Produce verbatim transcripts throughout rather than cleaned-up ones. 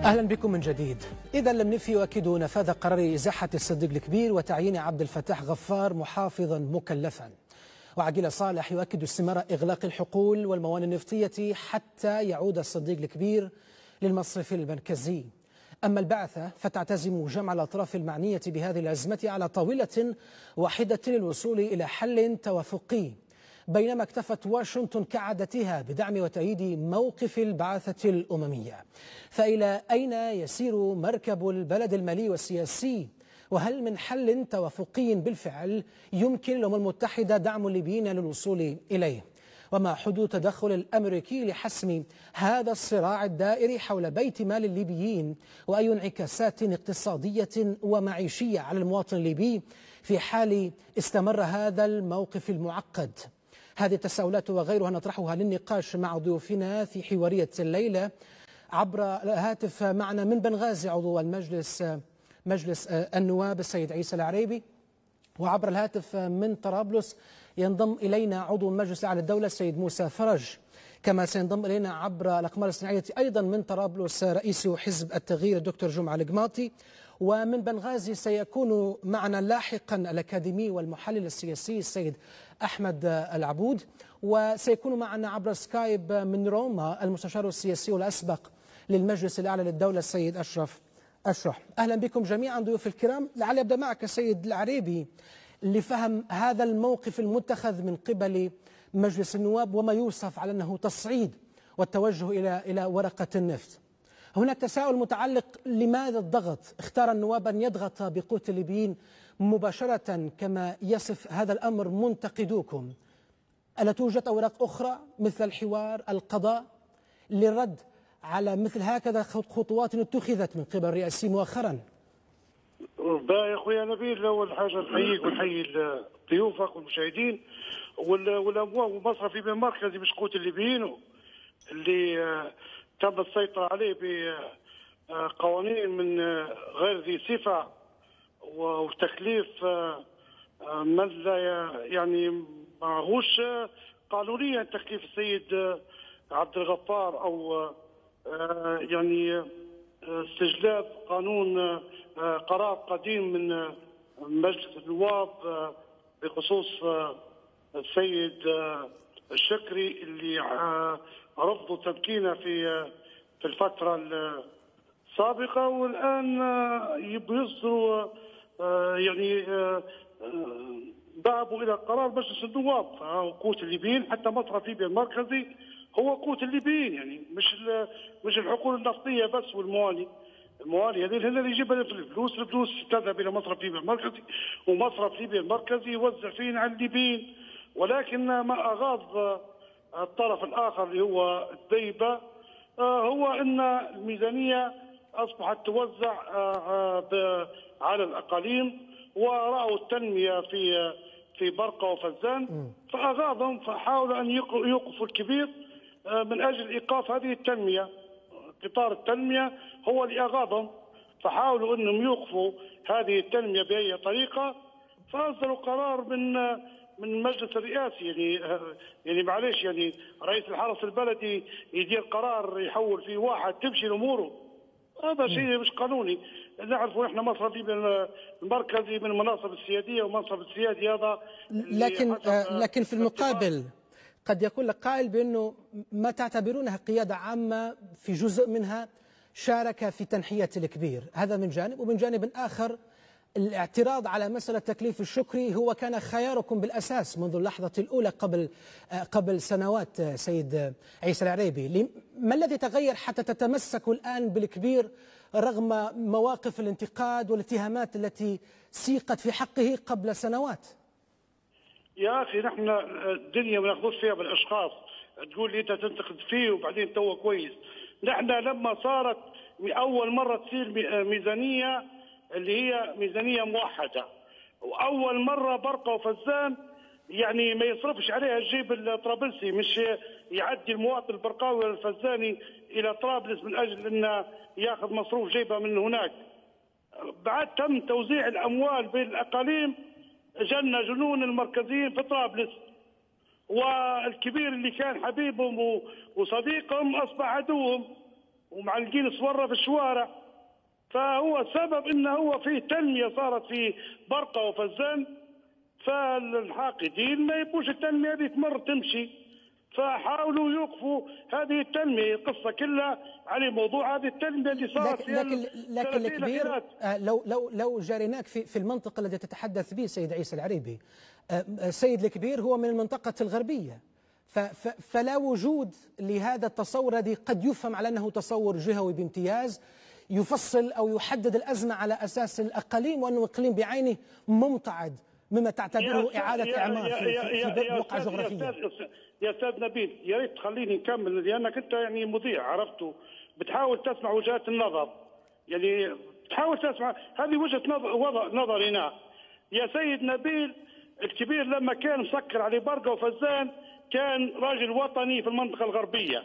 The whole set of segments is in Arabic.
أهلا بكم من جديد. إذا لم نفي يؤكد نفاذ قرار إزاحة الصديق الكبير وتعيين عبد الفتاح غفار محافظا مكلفا. وعقيل صالح يؤكد استمرار إغلاق الحقول والموانئ النفطية حتى يعود الصديق الكبير للمصرف المركزي. أما البعثة فتعتزم جمع الأطراف المعنية بهذه الأزمة على طاولة واحدة للوصول إلى حل توافقي، بينما اكتفت واشنطن كعادتها بدعم وتأييد موقف البعثة الأممية. فإلى أين يسير مركب البلد المالي والسياسي؟ وهل من حل توافقي بالفعل يمكن للأمم المتحدة دعم الليبيين للوصول إليه؟ وما حدود التدخل الأمريكي لحسم هذا الصراع الدائري حول بيت مال الليبيين؟ وأي انعكاسات اقتصادية ومعيشية على المواطن الليبي في حال استمر هذا الموقف المعقد؟ هذه التساؤلات وغيرها نطرحها للنقاش مع ضيوفنا في حوارية الليلة. عبر الهاتف معنا من بنغازي عضو المجلس مجلس النواب السيد عيسى العريبي، وعبر الهاتف من طرابلس ينضم إلينا عضو المجلس الأعلى للدولة السيد موسى فرج، كما سينضم إلينا عبر الأقمار الصناعية أيضا من طرابلس رئيس حزب التغيير الدكتور جمعة القماطي. ومن بنغازي سيكون معنا لاحقا الأكاديمي والمحلل السياسي السيد أحمد العبود، وسيكون معنا عبر سكايب من روما المستشار السياسي الأسبق للمجلس الأعلى للدولة السيد أشرف أشرح. أهلا بكم جميعا ضيوف الكرام. لعلي أبدأ معك السيد العريبي لفهم هذا الموقف المتخذ من قبل مجلس النواب وما يوصف على أنه تصعيد والتوجه إلى إلى ورقة النفط. هناك تساؤل متعلق: لماذا الضغط؟ اختار النواب أن يضغط بقوت الليبيين مباشرة كما يصف هذا الأمر منتقدوكم. ألا توجد أوراق أخرى مثل الحوار، القضاء للرد على مثل هكذا خطوات اتخذت من قبل الرئاسي مؤخرا؟ يا اخويا نبيل، اول حاجه نحييك ونحيي ضيوفك والمشاهدين والمصرفي بالمركزي بشقوت الليبيين اللي تم السيطره عليه بقوانين من غير ذي صفه وتكليف من لا يعني معهوش قانونيا تكليف السيد عبد الغفار او يعني استجلاب قانون قرار قديم من مجلس النواب بخصوص السيد الشكري اللي رفضوا تمكينه في في الفتره السابقه، والان يبوا يصدروا يعني ذهبوا الى قرار مجلس النواب. قوت الليبيين حتى مصرف ليبيا المركزي هو قوت الليبيين، يعني مش مش الحقول النفطيه بس والموانئ. الموانئ هذه اللي يجيبها الفلوس، الفلوس تذهب الى مصرف ليبيا المركزي، ومصرف ليبيا المركزي يوزع فين على الليبيين. ولكن ما اغاض الطرف الاخر اللي هو الديبه هو ان الميزانيه اصبحت توزع على الاقاليم، وراوا التنميه في في برقه وفزان فاغاضهم، فحاولوا ان يوقفوا الكبير من اجل ايقاف هذه التنميه. قطار التنميه هو اللي اغاضهم، فحاولوا انهم يوقفوا هذه التنميه باي طريقه، فاصدروا قرار من من المجلس الرئاسي. يعني يعني معلش، يعني رئيس الحرس البلدي يدير قرار يحول فيه واحد تمشي اموره، هذا شيء مش قانوني. نعرفوا احنا مصرف ليبيا المركزي من المناصب السياديه، ومنصب السيادي هذا لكن لكن في المقابل قد يقول لك قائل بأنه ما تعتبرونها قيادة عامة في جزء منها شارك في تنحية الكبير، هذا من جانب. ومن جانب آخر الاعتراض على مسألة تكليف الشكري هو كان خياركم بالأساس منذ اللحظة الأولى قبل قبل سنوات. سيد عيسى العريبي، ما الذي تغير حتى تتمسكوا الآن بالكبير رغم مواقف الانتقاد والاتهامات التي سيقت في حقه قبل سنوات؟ يا اخي نحن الدنيا ما ناخذوش فيها بالاشخاص، تقول لي انت تنتقد فيه وبعدين تو كويس. نحن لما صارت اول مره تصير ميزانيه اللي هي ميزانيه موحده، واول مره برقه وفزان يعني ما يصرفش عليها الجيب الطرابلسي، مش يعدي المواطن البرقاوي ولا الفزاني الى طرابلس من اجل انه ياخذ مصروف جيبه من هناك. بعد تم توزيع الاموال بين الاقاليم، جن جنون المركزيين في طرابلس، والكبير اللي كان حبيبهم وصديقهم اصبح عدوهم، ومعلقين صورة في الشوارع. فهو السبب انه هو في تنميه صارت في برقه وفزان، فالحاقدين ما يبوش التنميه هذه تمر تمشي، فحاولوا يوقفوا هذه التنميه. القصه كلها على موضوع هذه التنميه اللي صارت لكن لكن لكن الكبير آه لو لو لو جاريناك في في المنطقه التي تتحدث به سيد عيسى العريبي، آه سيد الكبير هو من المنطقه الغربيه، فلا وجود لهذا التصور الذي قد يفهم على انه تصور جهوي بامتياز يفصل او يحدد الازمه على اساس الاقاليم، وانه اقليم بعينه ممتعض مما تعتبره اعاده اعمار في, في, في بقعه جغرافيه. يا استاذ نبيل، يا ريت تخليني نكمل، لانك انت يعني مذيع عرفته، بتحاول تسمع وجهات النظر، يعني بتحاول تسمع هذه وجهه نظر نظرنا. يا سيد نبيل، الكبير لما كان مسكر على برقه وفزان كان راجل وطني في المنطقه الغربيه،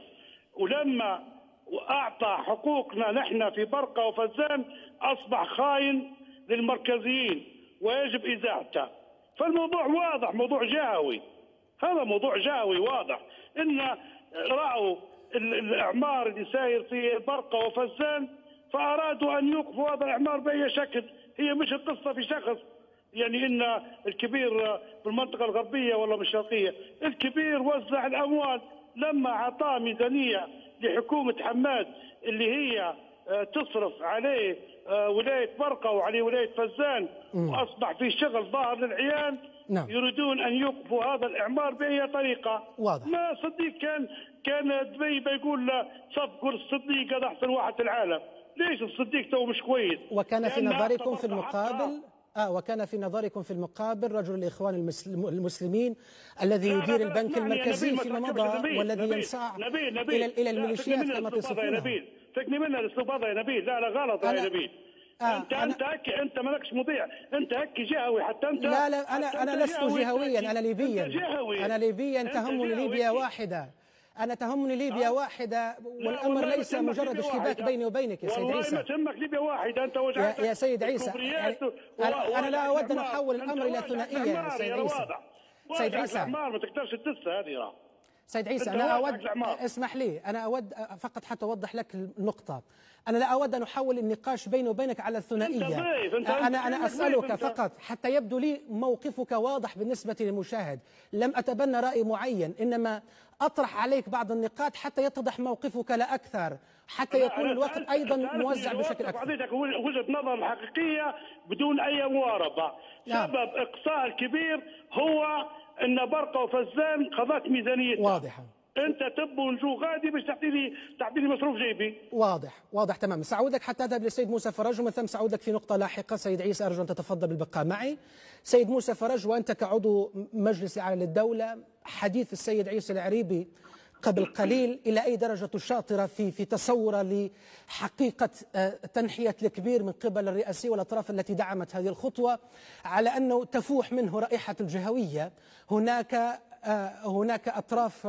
ولما واعطى حقوقنا نحن في برقه وفزان اصبح خاين للمركزيين ويجب ازاحته. فالموضوع واضح، موضوع جهوي، هذا موضوع جهوي واضح. ان راوا الاعمار اللي ساير في برقه وفزان فارادوا ان يوقفوا هذا الاعمار باي شكل. هي مش القصه في شخص، يعني ان الكبير في المنطقه الغربيه ولا بالشرقيه، الكبير وزع الاموال لما اعطاه ميزانيه لحكومه حماد اللي هي تصرف عليه ولايه برقه وعليه ولايه فزان، واصبح في شغل ظاهر للعيان. نعم. يريدون ان يوقفوا هذا الاعمار باي طريقه. واضح. ما صديق كان كان دبي بيقول صفقوا الصديق هذا احسن واحد في العالم. ليش الصديق تو مش كويس؟ وكان في نظركم في المقابل آه وكان في نظركم في المقابل رجل الإخوان المسلمين الذي يدير البنك المركزي فيما مضى والذي ينساع إلى إلى الميليشيات كما تصفونها. فكني منها الأسلوب هذا يا نبيل. لا لا غلط يا نبيل. آه انت أنا انت هك انت مالكش مذيع، انت هك جهوي حتى انت. لا لا انا انا لست جهويا، انا ليبيا. انا ليبيا تهمني ليبيا واحده. أنا تهمني ليبيا أه؟ واحدة، والأمر ليس مجرد اشتباك بيني وبينك يا سيد عيسى. والله ما تهمك ليبيا واحدة، أنت وجعتك يا, يا سيد عيسى. يعني أنا, أنا لا أود أن أحول الأمر إلى ثنائية يا سيد عيسى. سيد عيسى ما تقدرش تدسها هذه راه. سيد عيسى أنا أود، اسمح لي، أنا أود فقط حتى أوضح لك النقطة. أنا لا أود أن أحول النقاش بيني وبينك على الثنائية. أنا أنا أسألك فقط حتى يبدو لي موقفك واضح بالنسبة للمشاهد. لم أتبنى رأي معين، إنما أطرح عليك بعض النقاط حتى يتضح موقفك لا أكثر، حتى يكون الوقت أيضا موزع بشكل أكثر. أعطيتك وجهة نظر الحقيقية بدون أي مواربة. سبب إقصاء الكبير هو أن برقة وفزان خذت ميزانيتها واضحة. انت تب ونجو غادي باش تعطي لي تعطي لي مصروف جيبي. واضح واضح تماما. سأعودك حتى أذهب للسيد موسى فرج، ومن ثم سأعودك في نقطة لاحقة. سيد عيسى أرجو أن تتفضل بالبقاء معي. سيد موسى فرج، وأنت كعضو مجلس الأعلى للدولة، حديث السيد عيسى العريبي قبل قليل إلى أي درجة شاطرة في في تصوره لحقيقة تنحية الكبير من قبل الرئاسي والأطراف التي دعمت هذه الخطوة، على أنه تفوح منه رائحة الجهوية. هناك هناك أطراف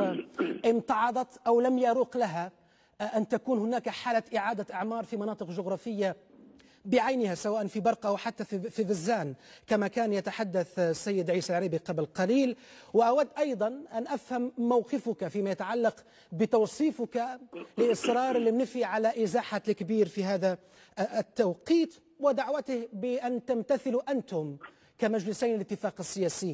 امتعضت أو لم يروق لها أن تكون هناك حالة إعادة أعمار في مناطق جغرافية بعينها، سواء في برقة أو حتى في فزان كما كان يتحدث السيد عيسى العريبي قبل قليل. وأود أيضا أن أفهم موقفك فيما يتعلق بتوصيفك لإصرار المنفي على إزاحة الكبير في هذا التوقيت، ودعوته بأن تمتثلوا أنتم كمجلسين الاتفاق السياسي.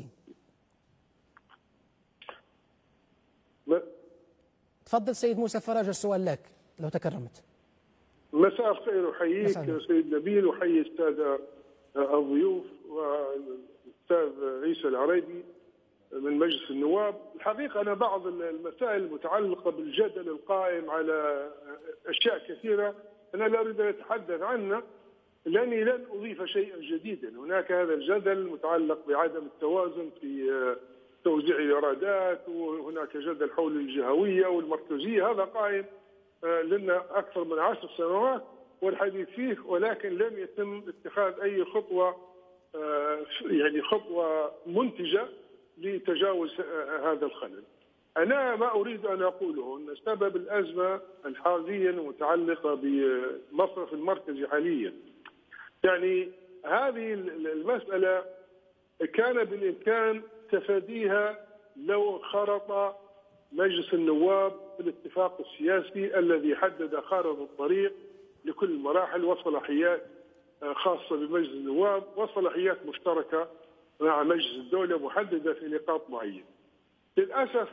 تفضل سيد موسى فرج، السؤال لك لو تكرمت. مساء الخير، احييك سيد نبيل، واحيي الساده الضيوف والاستاذ عيسى العريبي من مجلس النواب. الحقيقه انا بعض المسائل المتعلقه بالجدل القائم على اشياء كثيره انا لا اريد ان اتحدث عنها لاني لن اضيف شيئا جديدا. هناك هذا الجدل متعلق بعدم التوازن في توزيع الايرادات، وهناك جدل حول الجهويه والمركزيه، هذا قائم لنا أكثر من عشر سنوات والحديث فيه، ولكن لم يتم اتخاذ أي خطوة يعني خطوة منتجة لتجاوز هذا الخلل. أنا ما أريد أن أقوله أن سبب الأزمة الحالية المتعلقة بمصرف المركزي حاليا، يعني هذه المسألة كان بالإمكان تفاديها لو خرط مجلس النواب في الاتفاق السياسي الذي حدد خارطة الطريق لكل المراحل وصلاحيات خاصة بمجلس النواب وصلاحيات مشتركة مع مجلس الدولة محددة في نقاط معينة. للأسف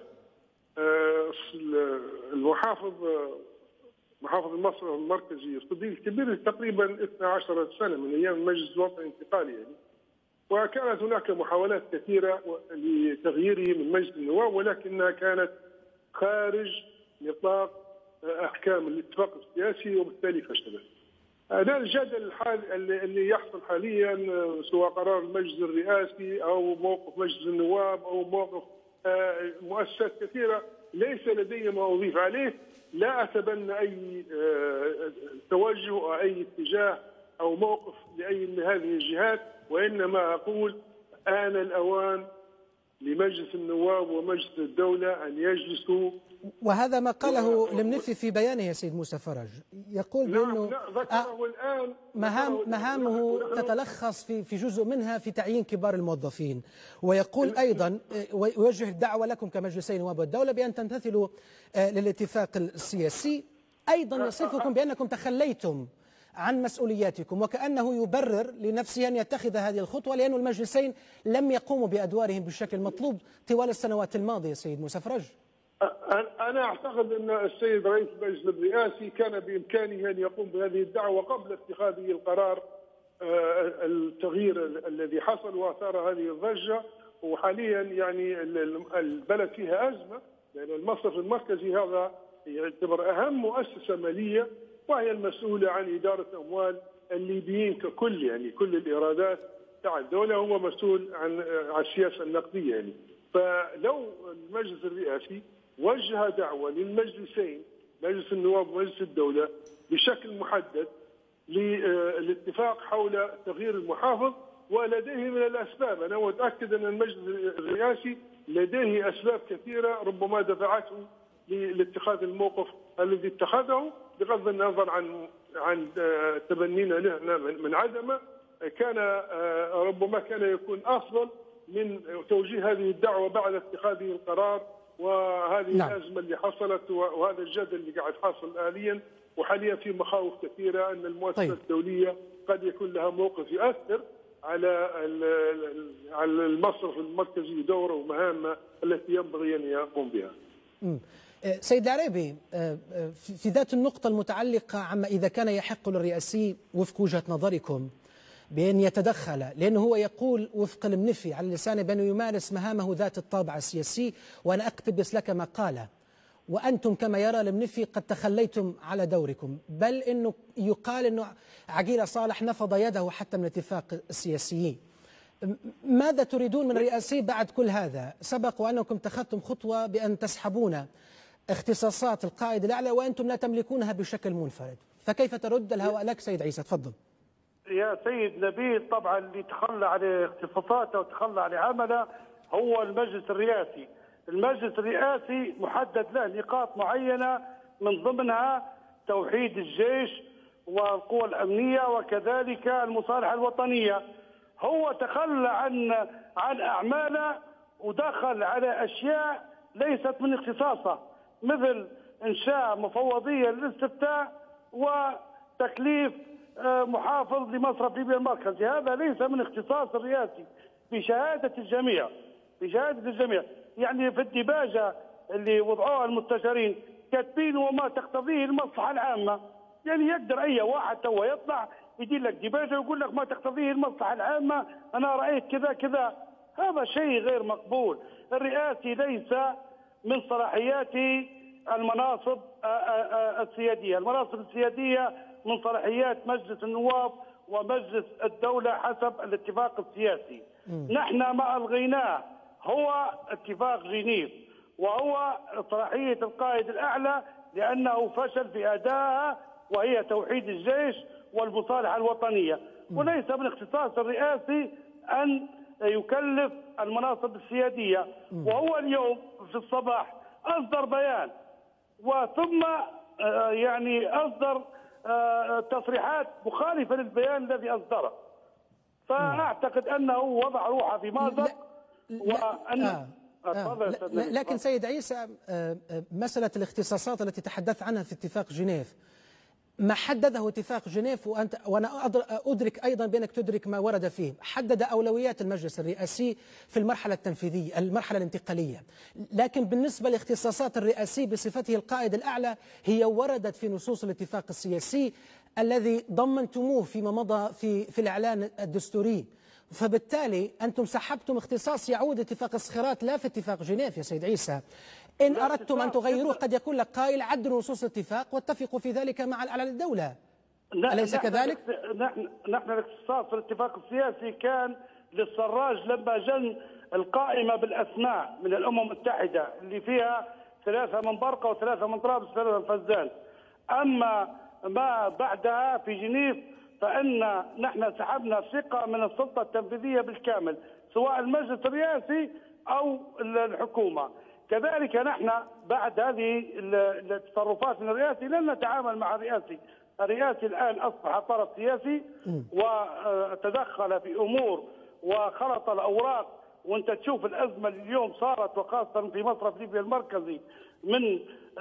المحافظ محافظ المصرف المركزي الصديق الكبير تقريبا اثنتي عشرة سنة من أيام المجلس الوطني الانتقالي يعني، وكانت هناك محاولات كثيرة لتغييره من مجلس النواب ولكنها كانت خارج نطاق أحكام الاتفاق السياسي وبالتالي فشلت. هذا الجدل الحالي اللي يحصل حاليا سواء قرار المجلس الرئاسي أو موقف مجلس النواب أو موقف مؤسسات كثيرة ليس لدي ما أضيف عليه. لا أتبنى أي توجه أو أي اتجاه أو موقف لأي من هذه الجهات، وإنما أقول آن الأوان لمجلس النواب ومجلس الدولة أن يجلسوا. وهذا ما قاله المنفي في بيانه يا سيد موسى فرج، يقول بأنه ذكره الآن مهام مهامه تتلخص في في جزء منها في تعيين كبار الموظفين، ويقول أيضا ويوجه الدعوة لكم كمجلسي نواب الدولة بأن تمتثلوا للاتفاق السياسي. أيضا يصفكم بأنكم تخليتم عن مسؤولياتكم وكأنه يبرر لنفسه أن يتخذ هذه الخطوة لأن المجلسين لم يقوموا بأدوارهم بالشكل المطلوب طوال السنوات الماضية. سيد موسى فرج، أنا أعتقد أن السيد رئيس المجلس الرئاسي كان بإمكانه أن يقوم بهذه الدعوة قبل اتخاذه القرار التغيير الذي حصل وأثار هذه الضجة. وحاليا يعني البلد فيها أزمة لأن المصرف المركزي هذا يعتبر أهم مؤسسة مالية وهي المسؤولة عن إدارة أموال الليبيين ككل، يعني كل الإيرادات تاع الدولة هو مسؤول عن عن السياسة النقدية يعني. فلو المجلس الرئاسي وجه دعوة للمجلسين مجلس النواب ومجلس الدولة بشكل محدد للاتفاق حول تغيير المحافظ، ولديه من الأسباب، أنا متأكد أن المجلس الرئاسي لديه أسباب كثيرة ربما دفعته لاتخاذ الموقف الذي اتخذه بغض النظر عن عن تبنينا له من عدمه، كان ربما كان يكون أفضل من توجيه هذه الدعوة بعد اتخاذه القرار وهذه نعم. الأزمة اللي حصلت وهذا الجدل اللي قاعد حاصل حاليا. وحاليا في مخاوف كثيرة أن المؤسسة طيب. الدولية قد يكون لها موقف يؤثر على على المصرف المركزي دوره ومهامه التي ينبغي أن يقوم بها. م. سيد العريبي، في ذات النقطة المتعلقة عما إذا كان يحق للرئاسي وفق وجهة نظركم بأن يتدخل، لأنه هو يقول وفق المنفي على لسانه بأنه يمارس مهامه ذات الطابع السياسي، وأنا أقتبس لك ما قال: وأنتم كما يرى المنفي قد تخليتم على دوركم، بل أنه يقال أنه عقيلة صالح نفض يده حتى من اتفاق السياسيين. ماذا تريدون من الرئاسي بعد كل هذا؟ سبق وأنكم اتخذتم خطوة بأن تسحبون اختصاصات القائد الأعلى وأنتم لا تملكونها بشكل منفرد، فكيف ترد الهواء لك سيد عيسى؟ تفضل. يا سيد نبيل، طبعا اللي تخلى عن اختصاصاته وتخلى عن عمله هو المجلس الرئاسي. المجلس الرئاسي محدد له نقاط معينة من ضمنها توحيد الجيش والقوى الأمنية وكذلك المصالحة الوطنية. هو تخلى عن عن أعماله ودخل على أشياء ليست من اختصاصه، مثل إنشاء مفوضية للاستفتاء وتكليف محافظ لمصرف ليبيا المركزي. هذا ليس من اختصاص الرئاسي بشهادة الجميع، بشهادة الجميع. يعني في الديباجة اللي وضعوها المستشارين كاتبين وما تقتضيه المصلحة العامة. يعني يقدر أي واحد تو يطلع يدير لك ديباجة ويقول لك ما تقتضيه المصلحة العامة، أنا رأيت كذا كذا. هذا شيء غير مقبول. الرئاسي ليس من صلاحياته المناصب السيادية. المناصب السيادية من صلاحيات مجلس النواب ومجلس الدولة حسب الاتفاق السياسي. م. نحن ما ألغيناه هو اتفاق جنيف، وهو صلاحية القائد الأعلى لأنه فشل في أدائها، وهي توحيد الجيش والمصالحة الوطنية. م. وليس من اختصاص الرئاسي أن يكلف المناصب السيادية. م. وهو اليوم في الصباح أصدر بيان وثم يعني أصدر تصريحات مخالفة للبيان الذي أصدره. فأعتقد أنه وضع روحه في مأزق. وأن آه. آه. لكن سيد عيسى، مسألة الاختصاصات التي تحدثت عنها في اتفاق جنيف، ما حدده اتفاق جنيف، وأنت وأنا أدرك أيضا بأنك تدرك ما ورد فيه، حدد أولويات المجلس الرئاسي في المرحلة التنفيذية، المرحلة الانتقالية. لكن بالنسبة لاختصاصات الرئاسي بصفته القائد الأعلى، هي وردت في نصوص الاتفاق السياسي الذي ضمنتموه فيما مضى في في الإعلان الدستوري. فبالتالي أنتم سحبتم اختصاص يعود اتفاق الصخيرات لا في اتفاق جنيف يا سيد عيسى. إن أردتم أن تغيروه قد يكون لك قائل عدلوا نصوص الاتفاق واتفقوا في ذلك مع الأعلى للدولة، أليس كذلك؟ نحن نحن الاختصاص في الاتفاق السياسي كان للسراج لما جن القائمة بالأسماء من الأمم المتحدة اللي فيها ثلاثة من برقة وثلاثة من طرابلس وثلاثة من فزان. أما ما بعدها في جنيف فإن نحن سحبنا ثقة من السلطة التنفيذية بالكامل، سواء المجلس الرئاسي أو الحكومة. كذلك نحن بعد هذه التصرفات من الرئاسي لن نتعامل مع الرئاسي. الرئاسي الآن أصبح طرف سياسي وتدخل في أمور وخلط الأوراق، وأنت تشوف الأزمة اليوم صارت، وخاصة في مصرف ليبيا المركزي، من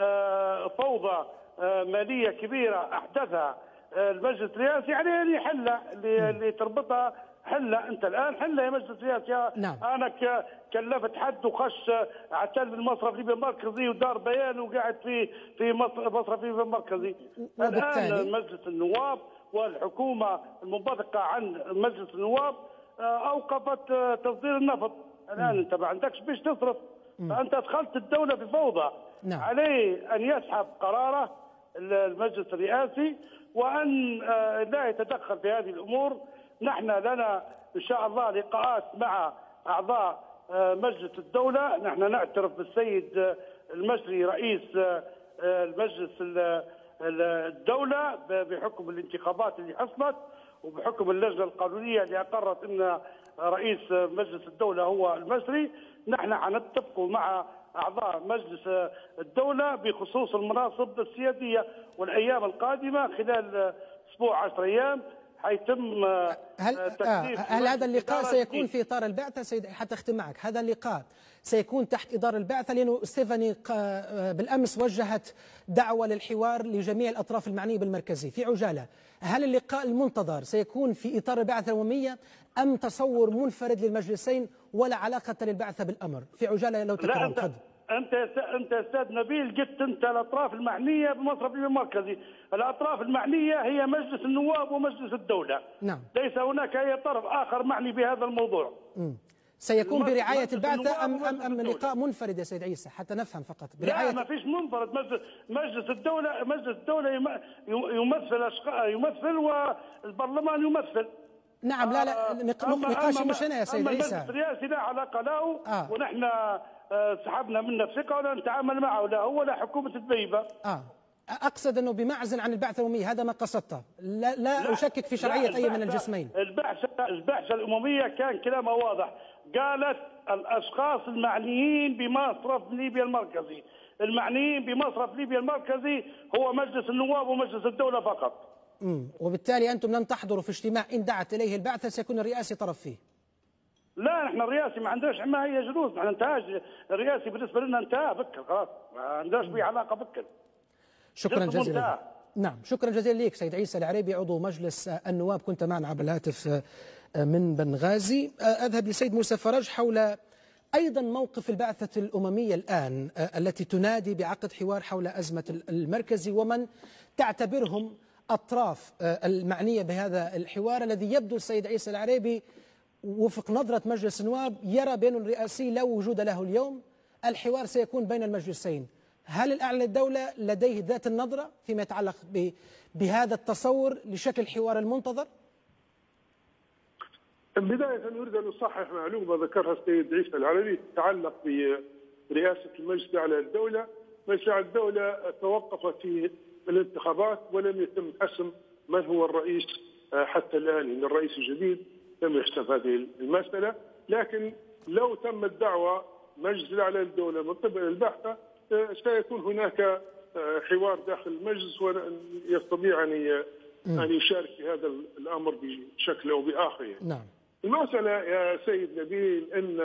فوضى مالية كبيرة أحدثها المجلس الرئاسي، عليه أن يحلها اللي تربطها حلة. أنت الآن حلة يا مجلس الرئاسي. نعم. أنا كلفت حد وخش اعتل المصرف ليبيا المركزي ودار بيان وقاعد في في مصرف ليبيا المركزي. الآن مجلس النواب والحكومة المنبثقة عن مجلس النواب أوقفت تصدير النفط. الآن أنت ما عندكش بيش تصرف، فأنت أدخلت الدولة في فوضى. نعم. عليه أن يسحب قراره المجلس الرئاسي وأن لا يتدخل في هذه الأمور. نحن لنا إن شاء الله لقاءات مع أعضاء مجلس الدولة. نحن نعترف بالسيد المجري رئيس المجلس الدولة بحكم الانتخابات اللي حصلت وبحكم اللجنة القانونية اللي أقرت أن رئيس مجلس الدولة هو المجري. نحن حنتفق مع أعضاء مجلس الدولة بخصوص المناصب السيادية، والأيام القادمة خلال أسبوع عشر أيام حيتم هل, آه هل هذا اللقاء سيكون في إطار البعثة سيد؟ حتى أختم معك، هذا اللقاء سيكون تحت إطار البعثة؟ لأنه ستيفاني بالأمس وجهت دعوة للحوار لجميع الأطراف المعنية بالمركزي. في عجالة، هل اللقاء المنتظر سيكون في إطار البعثة الأممية أم تصور منفرد للمجلسين ولا علاقة للبعثة بالأمر؟ في عجالة لو تكرم. تفضل. انت انت يا استاذ نبيل قلت انت الاطراف المعنيه بمصرف ليبيا المركزي، الاطراف المعنيه هي مجلس النواب ومجلس الدوله. نعم. ليس هناك اي طرف اخر معني بهذا الموضوع. امم سيكون برعايه البعثه ام ام ام لقاء منفرد يا سيد عيسى حتى نفهم فقط؟ برعايه لا ما فيش منفرد. مجلس مجلس الدوله مجلس الدوله يمثل يمثل والبرلمان يمثل. نعم. لا لا نقاشي مش هنا يا سيد عيسى. المجلس الرئاسي لا علاقه له. آه. ونحن سحبنا منه الثقه ولا نتعامل معه، لا هو لا حكومه الدبيبه. اه اقصد انه بمعزل عن البعثه الامميه، هذا ما قصدته. لا, لا, لا اشكك في شرعيه لا اي من الجسمين. البعثه البعثه الامميه كان كلامها واضح، قالت الاشخاص المعنيين بمصرف ليبيا المركزي، المعنيين بمصرف ليبيا المركزي هو مجلس النواب ومجلس الدوله فقط. امم وبالتالي انتم لن تحضروا في اجتماع ان دعت اليه البعثه سيكون الرئاسي طرف فيه. لا نحن الرئاسي ما عندناش ما هي جلوس، نحن انتهاج الرئاسي بالنسبه لنا انتهى بكر خلاص، ما عندناش به علاقه بكر. شكرا جزيلا. نعم شكرا جزيلا لك سيد عيسى العريبي عضو مجلس النواب، كنت معنا عبر الهاتف من بنغازي. اذهب لسيد موسى فرج حول ايضا موقف البعثه الامميه الان التي تنادي بعقد حوار حول ازمه المركزي، ومن تعتبرهم اطراف المعنيه بهذا الحوار الذي يبدو السيد عيسى العريبي وفق نظرة مجلس النواب يرى بأن الرئاسي لا وجود له اليوم، الحوار سيكون بين المجلسين. هل الأعلى للدولة لديه ذات النظرة فيما يتعلق بهذا التصور لشكل الحوار المنتظر؟ بداية أريد أن أصحح معلومة ذكرها السيد عيسى العريبي تتعلق برئاسة المجلس الأعلى للدولة. المجلس الأعلى للدولة توقف في الانتخابات ولم يتم حسم من هو الرئيس حتى الآن، إن الرئيس الجديد لم يحسب هذه المسألة. لكن لو تم الدعوة مجلس الأعلى للدولة من قبل البعثة سيكون هناك حوار داخل المجلس ويستطيع أن أن يشارك في هذا الأمر بشكل أو بآخر. نعم. المسألة يا سيد نبيل أن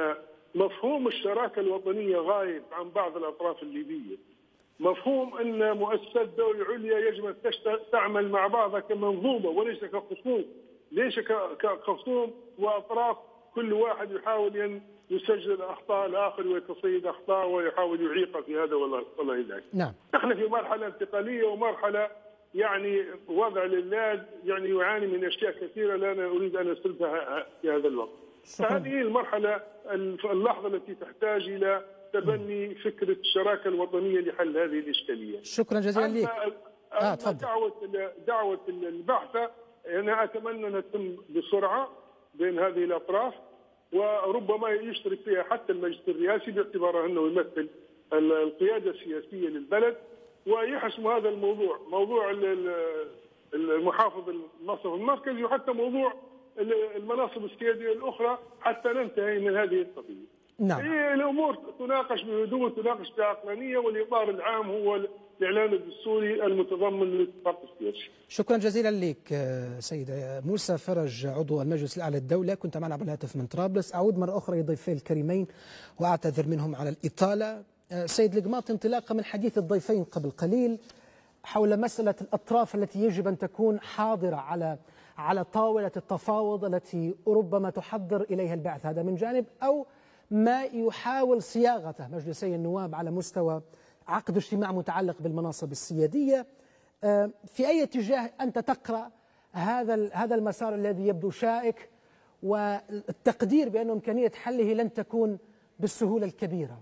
مفهوم الشراكة الوطنية غايب عن بعض الأطراف الليبية. مفهوم أن مؤسسات الدولة العليا يجب أن تعمل مع بعضها كمنظومة وليس كخصوم، ليس كخصوم وأطراف كل واحد يحاول أن يسجل أخطاء الآخر ويتصيد أخطاء ويحاول يعيق في هذا ولا ذاك. نعم. نحن في مرحلة انتقالية ومرحلة يعني وضع لله يعني يعاني من أشياء كثيرة لا أنا أريد أن أسردها في هذا الوقت. فهذه المرحلة اللحظة التي تحتاج إلى تبني فكرة الشراكة الوطنية لحل هذه الإشكالية. شكرا جزيلا لك. آه دعوة دعوة البعثة أنا أتمنى أن تتم بسرعة بين هذه الأطراف، وربما يشترك فيها حتى المجلس الرئاسي باعتباره أنه يمثل القيادة السياسية للبلد، ويحسم هذا الموضوع، موضوع المحافظ المصرف المركزي وحتى موضوع المناصب السيادية الأخرى حتى ننتهي من هذه القضية. نعم. هي الأمور تناقش بهدوء، تناقش بعقلانية، والإطار العام هو الإعلان الدستوري المتضمن للاتفاق السياسي. شكرا جزيلا لك سيد موسى فرج عضو المجلس الأعلى للدولة، كنت معنا على الهاتف من طرابلس. أعود مرة أخرى لضيفي الكريمين وأعتذر منهم على الإطالة. سيد القماط، انطلاقا من حديث الضيفين قبل قليل حول مسألة الأطراف التي يجب أن تكون حاضرة على على طاولة التفاوض التي ربما تحضر إليها البعث، هذا من جانب، أو ما يحاول صياغته مجلسي النواب على مستوى عقد اجتماع متعلق بالمناصب السيادية. في أي اتجاه أنت تقرأ هذا هذا المسار الذي يبدو شائك، والتقدير بأن إمكانية حله لن تكون بالسهولة الكبيرة؟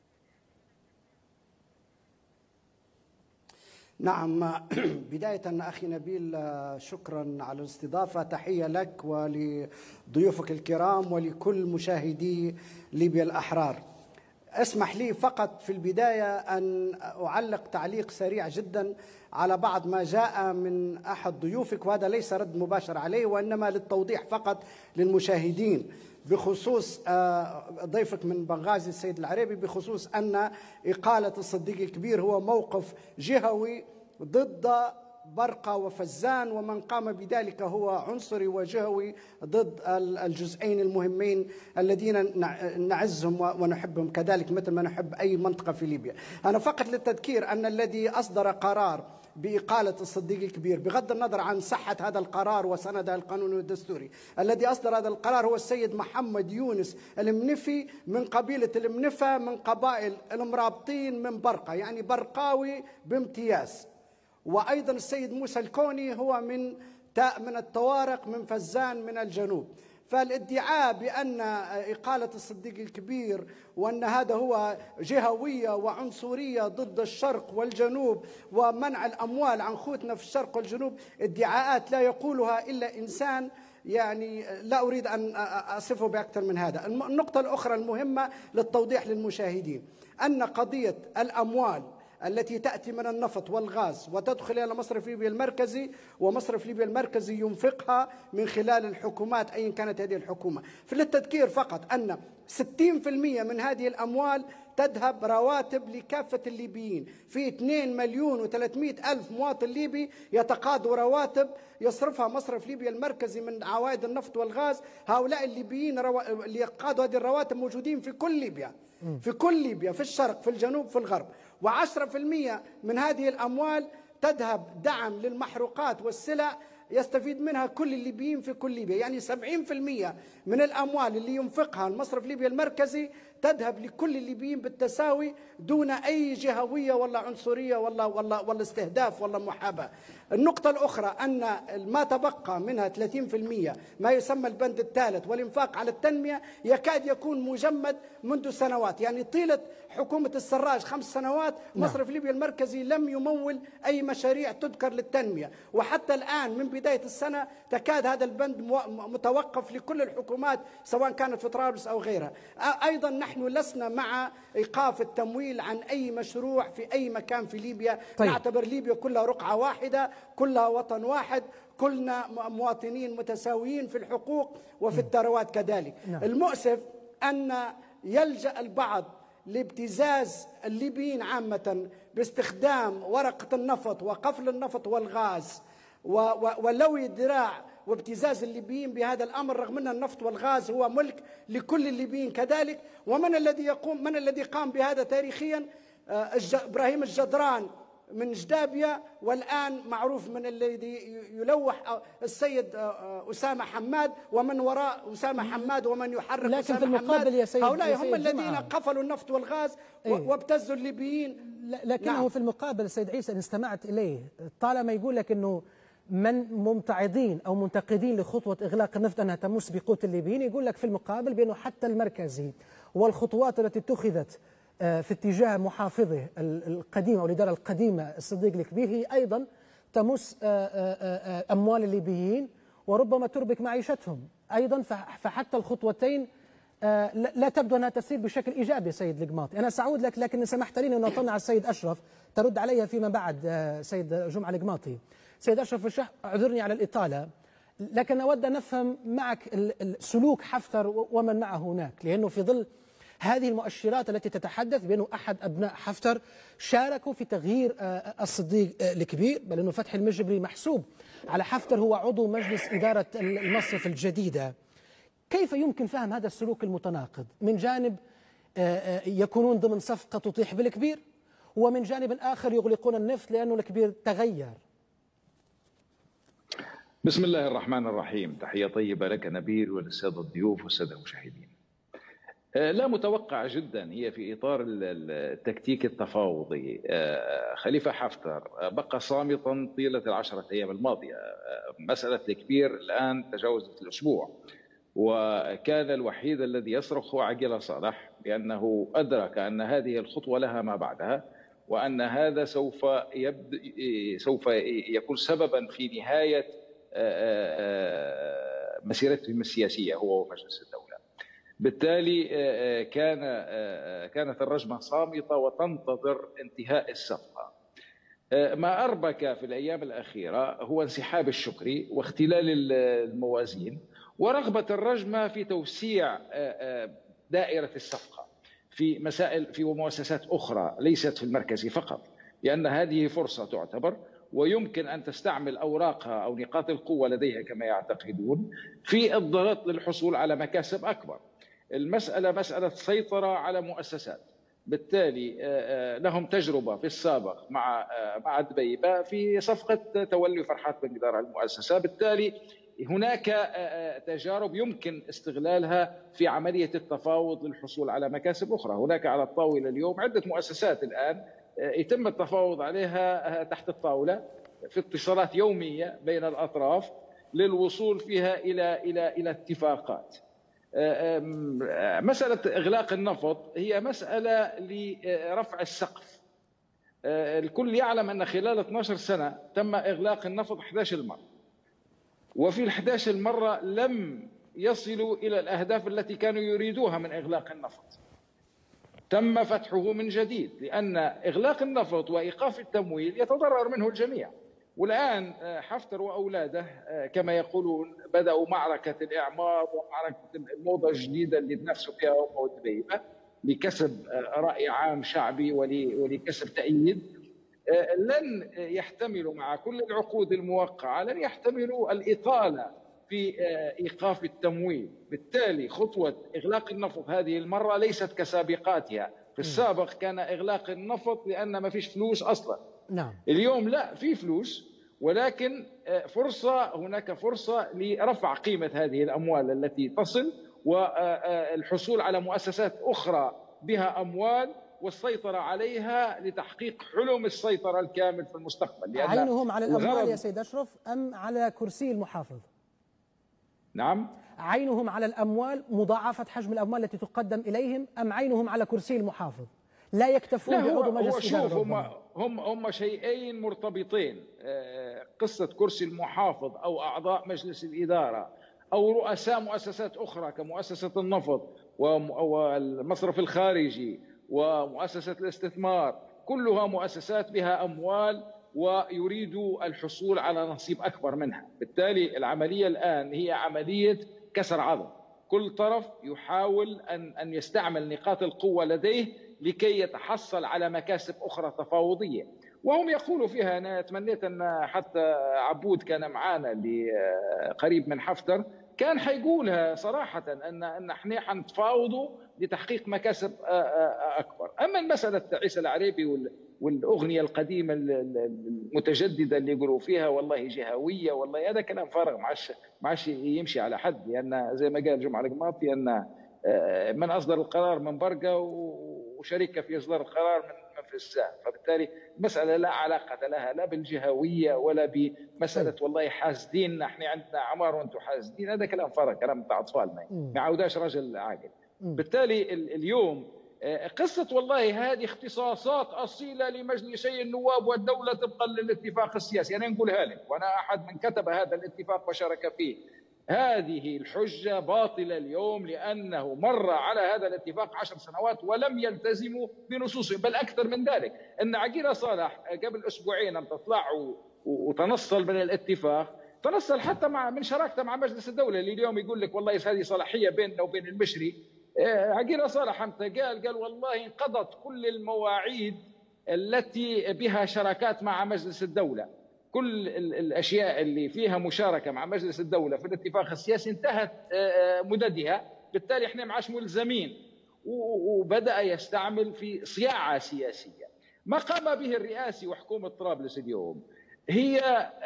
نعم، بداية أخي نبيل شكرا على الاستضافة، تحية لك ولضيوفك الكرام ولكل مشاهدي ليبيا الأحرار. اسمح لي فقط في البداية أن أعلق تعليق سريع جدا على بعض ما جاء من أحد ضيوفك، وهذا ليس رد مباشر عليه وإنما للتوضيح فقط للمشاهدين بخصوص ضيفك من بنغازي السيد العريبي، بخصوص أن إقالة الصديق الكبير هو موقف جهوي ضد برقة وفزان، ومن قام بذلك هو عنصري وجهوي ضد الجزئين المهمين الذين نعزهم ونحبهم كذلك مثل ما نحب أي منطقة في ليبيا. أنا فقط للتذكير أن الذي أصدر قرار بإقالة الصديق الكبير بغض النظر عن صحة هذا القرار وسندها القانوني والدستوري، الذي أصدر هذا القرار هو السيد محمد يونس المنفي من قبيلة المنفى من قبائل المرابطين من برقة، يعني برقاوي بامتياز. وأيضا السيد موسى الكوني هو من تاء من الطوارق من فزان من الجنوب. فالادعاء بأن إقالة الصديق الكبير وأن هذا هو جهوية وعنصرية ضد الشرق والجنوب ومنع الأموال عن خوتنا في الشرق والجنوب ادعاءات لا يقولها إلا إنسان يعني لا أريد أن أصفه بأكثر من هذا. النقطة الأخرى المهمة للتوضيح للمشاهدين أن قضية الأموال التي تأتي من النفط والغاز وتدخل إلى مصرف ليبيا المركزي، ومصرف ليبيا المركزي ينفقها من خلال الحكومات أيا كانت هذه الحكومة. فللتذكير فقط أن ستين بالمئة من هذه الأموال تذهب رواتب لكافة الليبيين، في اثنين مليون وثلاثمئة ألف مواطن ليبي يتقاضوا رواتب يصرفها مصرف ليبيا المركزي من عوائد النفط والغاز. هؤلاء الليبيين رو... اللي يقاضوا هذه الرواتب موجودين في كل ليبيا، في كل ليبيا، في الشرق في الجنوب في الغرب. وعشرة بالمئة من هذه الأموال تذهب دعم للمحروقات والسلع يستفيد منها كل الليبيين في كل ليبيا، يعني سبعين بالمئة من الأموال اللي ينفقها المصرف ليبيا المركزي تذهب لكل الليبيين بالتساوي دون أي جهوية ولا عنصرية ولا ولا ولا استهداف ولا محاباة. النقطة الأخرى أن ما تبقى منها ثلاثين بالمئة ما يسمى البند الثالث والإنفاق على التنمية يكاد يكون مجمد منذ سنوات، يعني طيلة حكومة السراج خمس سنوات مصرف ليبيا المركزي لم يمول أي مشاريع تذكر للتنمية، وحتى الآن من بداية السنة تكاد هذا البند متوقف لكل الحكومات سواء كانت في طرابلس أو غيرها. أيضا نحن لسنا مع إيقاف التمويل عن أي مشروع في أي مكان في ليبيا. طيب. نعتبر ليبيا كلها رقعة واحدة، كلها وطن واحد، كلنا مواطنين متساويين في الحقوق وفي الثروات كذلك. نعم. المؤسف أن يلجأ البعض لابتزاز الليبيين عامة باستخدام ورقة النفط وقفل النفط والغاز ولوي الذراع وابتزاز الليبيين بهذا الأمر، رغم أن النفط والغاز هو ملك لكل الليبيين كذلك. ومن الذي يقوم من الذي قام بهذا تاريخيا؟ إبراهيم الجدران من جدابية، والآن معروف من الذي يلوح السيد أسامة حماد، ومن وراء أسامة حماد ومن يحرك لكن أسامة في المقابل حماد يا سيد هؤلاء هم الذين قفلوا النفط والغاز إيه؟ وابتزوا الليبيين. لكنه نعم. في المقابل سيد عيسى إن استمعت إليه طالما يقول لك أنه من ممتعضين أو منتقدين لخطوة إغلاق النفط أنها تمس بقوت الليبيين، يقول لك في المقابل بأنه حتى المركزي والخطوات التي اتخذت في اتجاه محافظه القديم أو الإدارة القديمة الصديق الكبير هي أيضا تمس أموال الليبيين وربما تربك معيشتهم أيضا، فحتى الخطوتين لا تبدو أنها تسير بشكل إيجابي. سيد القماطي أنا سأعود لك، لكن سمحت لي أن أطلع على السيد أشرف ترد علي فيما بعد. سيد جمعة القماطي، سيد أشرف الشح، اعذرني على الإطالة، لكن أود أن نفهم معك سلوك حفتر ومن معه هناك، لأنه في ظل هذه المؤشرات التي تتحدث بأنه أحد أبناء حفتر شاركوا في تغيير الصديق الكبير، بل أنه فتحي المجبري محسوب على حفتر هو عضو مجلس إدارة المصرف الجديدة. كيف يمكن فهم هذا السلوك المتناقض؟ من جانب يكونون ضمن صفقة تطيح بالكبير، ومن جانب آخر يغلقون النفط لأنه الكبير تغير. بسم الله الرحمن الرحيم. تحية طيبة لك نبيل وللسادة الضيوف والسادة المشاهدين. لا متوقع جدا هي في إطار التكتيك التفاوضي. خليفة حفتر بقى صامتا طيلة العشرة أيام الماضية. مسألة الكبير الآن تجاوزت الأسبوع، وكان الوحيد الذي يصرخ هو عقيلة صالح، لأنه أدرك أن هذه الخطوة لها ما بعدها، وأن هذا سوف يبدأ سوف يكون سببا في نهاية مسيرتهم السياسية هو ومجلس الدولة. بالتالي كان كانت الرجمة صامتة وتنتظر انتهاء الصفقة. ما أربك في الأيام الأخيرة هو انسحاب الشكري واختلال الموازين ورغبة الرجمة في توسيع دائرة الصفقة في مسائل في مؤسسات أخرى ليست في المركزي فقط، لأن هذه فرصة تعتبر، ويمكن أن تستعمل أوراقها أو نقاط القوة لديها كما يعتقدون في الضغط للحصول على مكاسب أكبر. المسألة مسألة سيطرة على مؤسسات، بالتالي لهم تجربة في السابق مع مع دبيبة في صفقة تولي فرحات بن قدار على المؤسسة، بالتالي هناك تجارب يمكن استغلالها في عملية التفاوض للحصول على مكاسب أخرى. هناك على الطاولة اليوم عدة مؤسسات الآن يتم التفاوض عليها تحت الطاولة في اتصالات يومية بين الأطراف للوصول فيها إلى إلى إلى اتفاقات. مسألة إغلاق النفط هي مسألة لرفع السقف. الكل يعلم أن خلال اثنتي عشرة سنة تم إغلاق النفط إحدى عشرة مرة، وفي الإحدى عشرة مرة لم يصلوا إلى الأهداف التي كانوا يريدوها من إغلاق النفط. تم فتحه من جديد، لأن إغلاق النفط وإيقاف التمويل يتضرر منه الجميع. والآن حفتر وأولاده كما يقولون بدأوا معركة الإعمار ومعركة الموضة الجديدة اللي تنافسوا فيها هم ودبيبة لكسب رأي عام شعبي ولكسب تأييد. لن يحتملوا مع كل العقود الموقعة لن يحتملوا الإطالة في إيقاف التمويل. بالتالي خطوة إغلاق النفط هذه المرة ليست كسابقاتها. في السابق كان إغلاق النفط لأن ما فيش فلوس أصلا. نعم. اليوم لا، في فلوس، ولكن فرصة هناك فرصة لرفع قيمة هذه الأموال التي تصل والحصول على مؤسسات أخرى بها أموال والسيطرة عليها لتحقيق حلم السيطرة الكامل في المستقبل. عينهم على الأموال يا سيد أشرف أم على كرسي المحافظ؟ نعم، عينهم على الأموال مضاعفة حجم الأموال التي تقدم إليهم أم عينهم على كرسي المحافظ؟ لا يكتفون بعضو مجلس إدارة. هم هم هم شيئين مرتبطين. قصة كرسي المحافظ أو أعضاء مجلس الإدارة أو رؤساء مؤسسات أخرى كمؤسسة النفط والمصرف الخارجي ومؤسسة الاستثمار، كلها مؤسسات بها أموال ويريدوا الحصول على نصيب أكبر منها. بالتالي العملية الآن هي عملية كسر عظم. كل طرف يحاول أن أن يستعمل نقاط القوة لديه لكي يتحصل على مكاسب أخرى تفاوضية. وهم يقولوا فيها. أنا تمنيت أن حتى عبود كان معنا اللي قريب من حفتر كان حيقولها صراحة أن أن احنا حنتفاوضوا لتحقيق مكاسب أكبر. أما المسألة عيسى العريبي والأغنية القديمة المتجددة اللي يقولوا فيها والله جهوية والله، هذا كلام فارغ ما عادش يمشي على حد، لأن زي ما قال جمعة القماطي أن من أصدر القرار من برقة وشركة في إصدار القرار من في الساعة، فبالتالي المسألة لا علاقة لها لا بالجهوية ولا بمسألة والله حاسدين احنا عندنا عمار وانتم حاسدين، هذا كلام فارغ، كلام بتاع أطفال ما يعوداش رجل عاقل. بالتالي اليوم قصة والله هذه اختصاصات أصيلة لمجلسي النواب والدولة طبقا للاتفاق السياسي، أنا نقولها لك وأنا أحد من كتب هذا الاتفاق وشارك فيه. هذه الحجة باطلة اليوم لأنه مر على هذا الاتفاق عشر سنوات ولم يلتزموا بنصوصه، بل أكثر من ذلك أن عقيلة صالح قبل أسبوعين أن تطلع وتنصل من الاتفاق، تنصل حتى مع من شراكته مع مجلس الدولة اللي اليوم يقول لك والله هذه صلاحية بيننا وبين المشري. عقيلة صالح أمتى قال قال والله انقضت كل المواعيد التي بها شراكات مع مجلس الدولة، كل الأشياء اللي فيها مشاركة مع مجلس الدولة في الاتفاق السياسي انتهت مددها، بالتالي احنا ما عادش ملزمين، وبدأ يستعمل في صياعة سياسية. ما قام به الرئاسي وحكومة طرابلس اليوم هي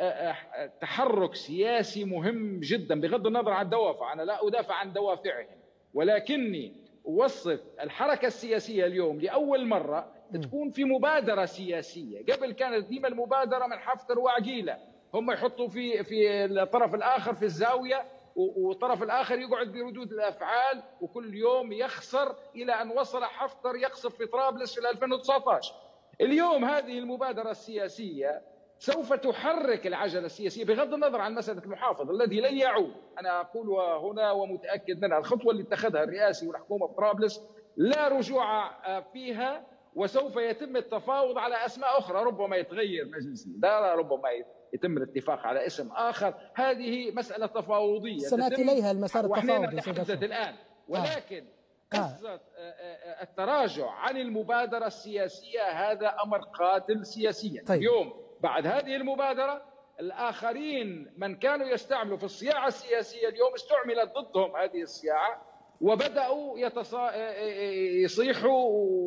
تحرك سياسي مهم جدا بغض النظر عن الدوافع، أنا لا أدافع عن دوافعهم، ولكني أوصف الحركة السياسية اليوم لأول مرة تكون في مبادرة سياسية. قبل كانت ديما المبادرة من حفتر وعقيلة، هم يحطوا في في الطرف الآخر في الزاوية والطرف الآخر يقعد بردود الأفعال، وكل يوم يخسر إلى أن وصل حفتر يقصف في طرابلس في ألفين وتسعة عشر. اليوم هذه المبادرة السياسية سوف تحرك العجلة السياسية بغض النظر عن مسألة المحافظ الذي لن يعود. أنا أقول هنا ومتأكد منها، الخطوة اللي اتخذها الرئاسي والحكومة في طرابلس لا رجوع فيها، وسوف يتم التفاوض على أسماء أخرى، ربما يتغير مجلس الإدارة، ربما يتم الاتفاق على اسم آخر، هذه مسألة تفاوضية سنأتي إليها المسار التفاوضي تحدثت الآن، ولكن آه. قصة التراجع عن المبادرة السياسية هذا أمر قاتل سياسيا. طيب. اليوم بعد هذه المبادرة الآخرين من كانوا يستعملوا في الصياعة السياسية اليوم استعملت ضدهم هذه الصياعة، وبدأوا يتصا... يصيحوا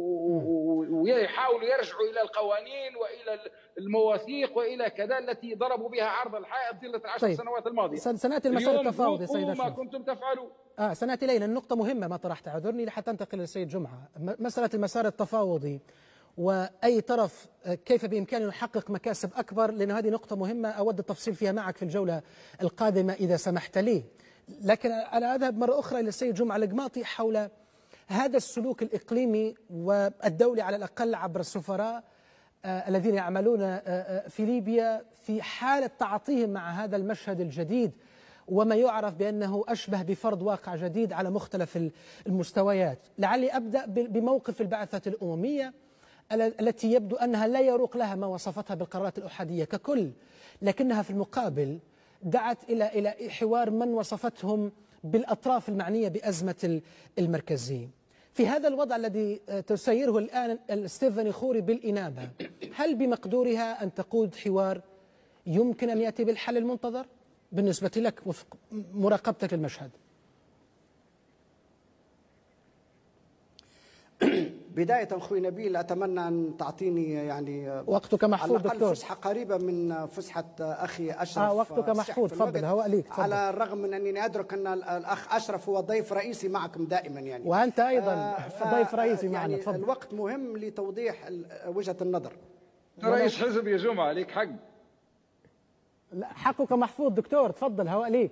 ويحاولوا يرجعوا إلى القوانين وإلى المواثيق وإلى كذا التي ضربوا بها عرض الحائط طيلة العشر طيب. سنوات الماضية. سنأتي المسار التفاوضي سيد أشرف. ما كنتم تفعلوا. آه سنأتي إلينا النقطة مهمة ما طرحتها، اعذرني حتى أنتقل للسيد جمعة. مسألة المسار التفاوضي وأي طرف كيف بإمكانه يحقق مكاسب أكبر، لأن هذه نقطة مهمة أود التفصيل فيها معك في الجولة القادمة إذا سمحت لي. لكن أنا أذهب مرة أخرى إلى السيد جمعة القماطي حول هذا السلوك الإقليمي والدولي على الأقل عبر السفراء آه الذين يعملون آه في ليبيا في حالة تعاطيهم مع هذا المشهد الجديد وما يعرف بأنه أشبه بفرض واقع جديد على مختلف المستويات. لعلي أبدأ بموقف البعثة الأممية التي يبدو أنها لا يروق لها ما وصفتها بالقرارات الأحادية ككل، لكنها في المقابل دعت إلى إلى حوار من وصفتهم بالأطراف المعنية بأزمة المركزية. في هذا الوضع الذي تسيره الآن ستيفاني خوري بالإنابة، هل بمقدورها أن تقود حوار يمكن أن يأتي بالحل المنتظر بالنسبة لك وفق مراقبتك للمشهد؟ بداية أخوي نبيل أتمنى أن تعطيني يعني وقتك محفوظ دكتور، فسحة قريبة من فسحة أخي أشرف. آه وقتك محفوظ، تفضل هو ليك. على الرغم من أنني أدرك أن الأخ أشرف هو ضيف رئيسي معكم دائما يعني، وأنت أيضا آه ضيف رئيسي معنا. يعني تفضل. الوقت مهم لتوضيح وجهة النظر. رئيس حزب يا جمعة ليك حق. لا حقك محفوظ دكتور، تفضل هو ليك.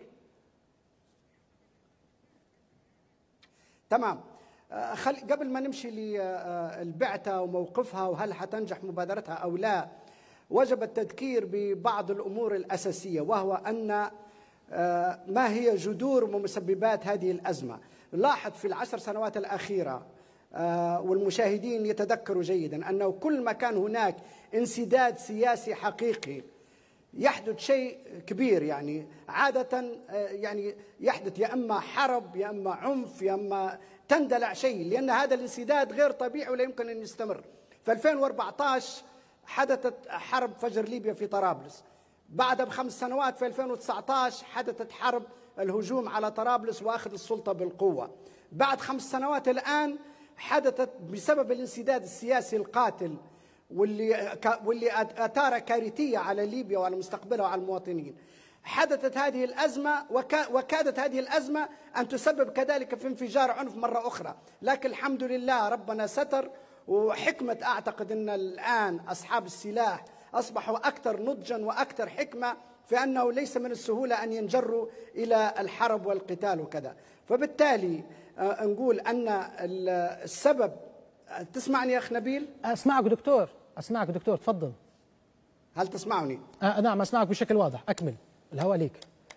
تمام. خل... قبل ما نمشي للبعثة وموقفها وهل حتنجح مبادرتها أو لا، وجب التذكير ببعض الأمور الأساسية، وهو أن ما هي جذور ومسببات هذه الأزمة. لاحظ في العشر سنوات الأخيرة والمشاهدين يتذكروا جيدا أنه كل ما كان هناك انسداد سياسي حقيقي يحدث شيء كبير، يعني عادة يعني يحدث يا إما حرب يا إما عنف يا إما تندلع شيء، لأن هذا الانسداد غير طبيعي ولا يمكن أن يستمر. في ألفين وأربعة عشر حدثت حرب فجر ليبيا في طرابلس. بعدها بخمس سنوات في ألفين وتسعة عشر حدثت حرب الهجوم على طرابلس وأخذ السلطة بالقوة. بعد خمس سنوات الآن حدثت بسبب الانسداد السياسي القاتل واللي واللي أثار كارثية على ليبيا وعلى مستقبلها وعلى المواطنين. حدثت هذه الأزمة وكادت هذه الأزمة أن تسبب كذلك في انفجار عنف مرة أخرى، لكن الحمد لله ربنا ستر. وحكمة أعتقد أن الآن أصحاب السلاح أصبحوا أكثر نضجا وأكثر حكمة في أنه ليس من السهولة أن ينجروا إلى الحرب والقتال وكذا. فبالتالي نقول أن السبب. تسمعني يا أخ نبيل؟ أسمعك دكتور، أسمعك دكتور، تفضل. هل تسمعني؟ آه نعم أسمعك بشكل واضح، أكمل، الهواء ليك.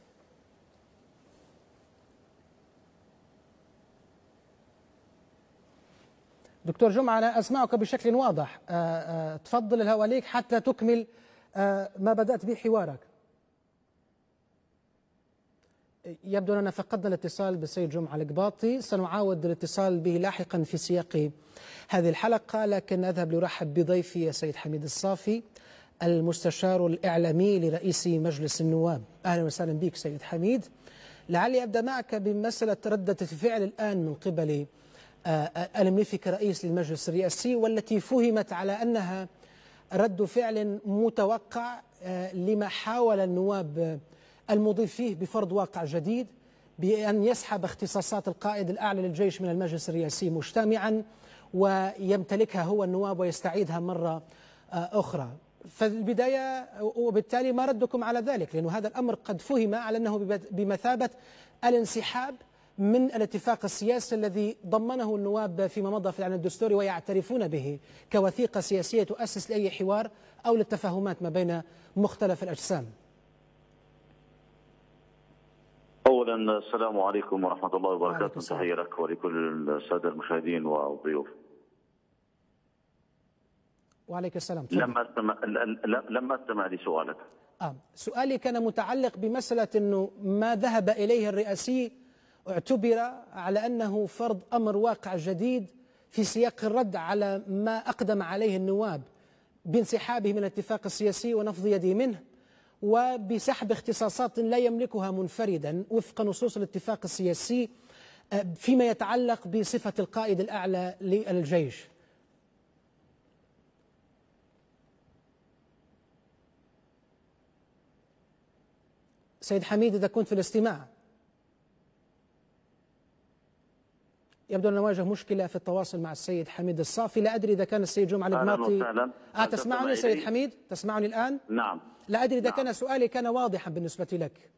دكتور جمعة أنا أسمعك بشكل واضح، آه آه تفضل الهواء ليك حتى تكمل آه ما بدأت به حوارك. يبدو أننا فقدنا الاتصال بالسيد جمعة القباطي، سنعاود الاتصال به لاحقا في سياق هذه الحلقة، لكن أذهب لأرحب بضيفي السيد حميد الصافي المستشار الإعلامي لرئيس مجلس النواب. أهلا وسهلا بك سيد حميد. لعلي أبدأ معك بمسألة ردة الفعل الآن من قبل المنفي كرئيس للمجلس الرئاسي، والتي فهمت على أنها رد فعل متوقع لما حاول النواب المضي فيه بفرض واقع جديد بأن يسحب اختصاصات القائد الأعلى للجيش من المجلس الرئاسي مجتمعا ويمتلكها هو النواب ويستعيدها مرة أخرى. فالبداية وبالتالي ما ردكم على ذلك؟ لأن هذا الأمر قد فهم على أنه بمثابة الانسحاب من الاتفاق السياسي الذي ضمنه النواب فيما مضى في الإعلان الدستوري ويعترفون به كوثيقة سياسية تؤسس لأي حوار أو للتفاهمات ما بين مختلف الأجسام. أولا السلام عليكم ورحمة الله وبركاته، تحية لك ولكل السادة المشاهدين والضيوف. وعليك السلام. لم أستمع لم أستمع لسؤالك. آه. سؤالي كان متعلق بمسألة أنه ما ذهب إليه الرئاسي اعتبر على أنه فرض أمر واقع جديد في سياق الرد على ما أقدم عليه النواب بانسحابه من الاتفاق السياسي ونفض يده منه، وبسحب اختصاصات لا يملكها منفردا وفق نصوص الاتفاق السياسي فيما يتعلق بصفة القائد الأعلى للجيش. سيد حميد إذا كنت في الاستماع. يبدو أن نواجه مشكلة في التواصل مع السيد حميد الصافي. لا أدري إذا كان السيد جمعة القباطي آه تسمعني سيد حميد؟ تسمعني الآن؟ نعم. لا أدري إذا نعم. كان سؤالي كان واضحا بالنسبة لك.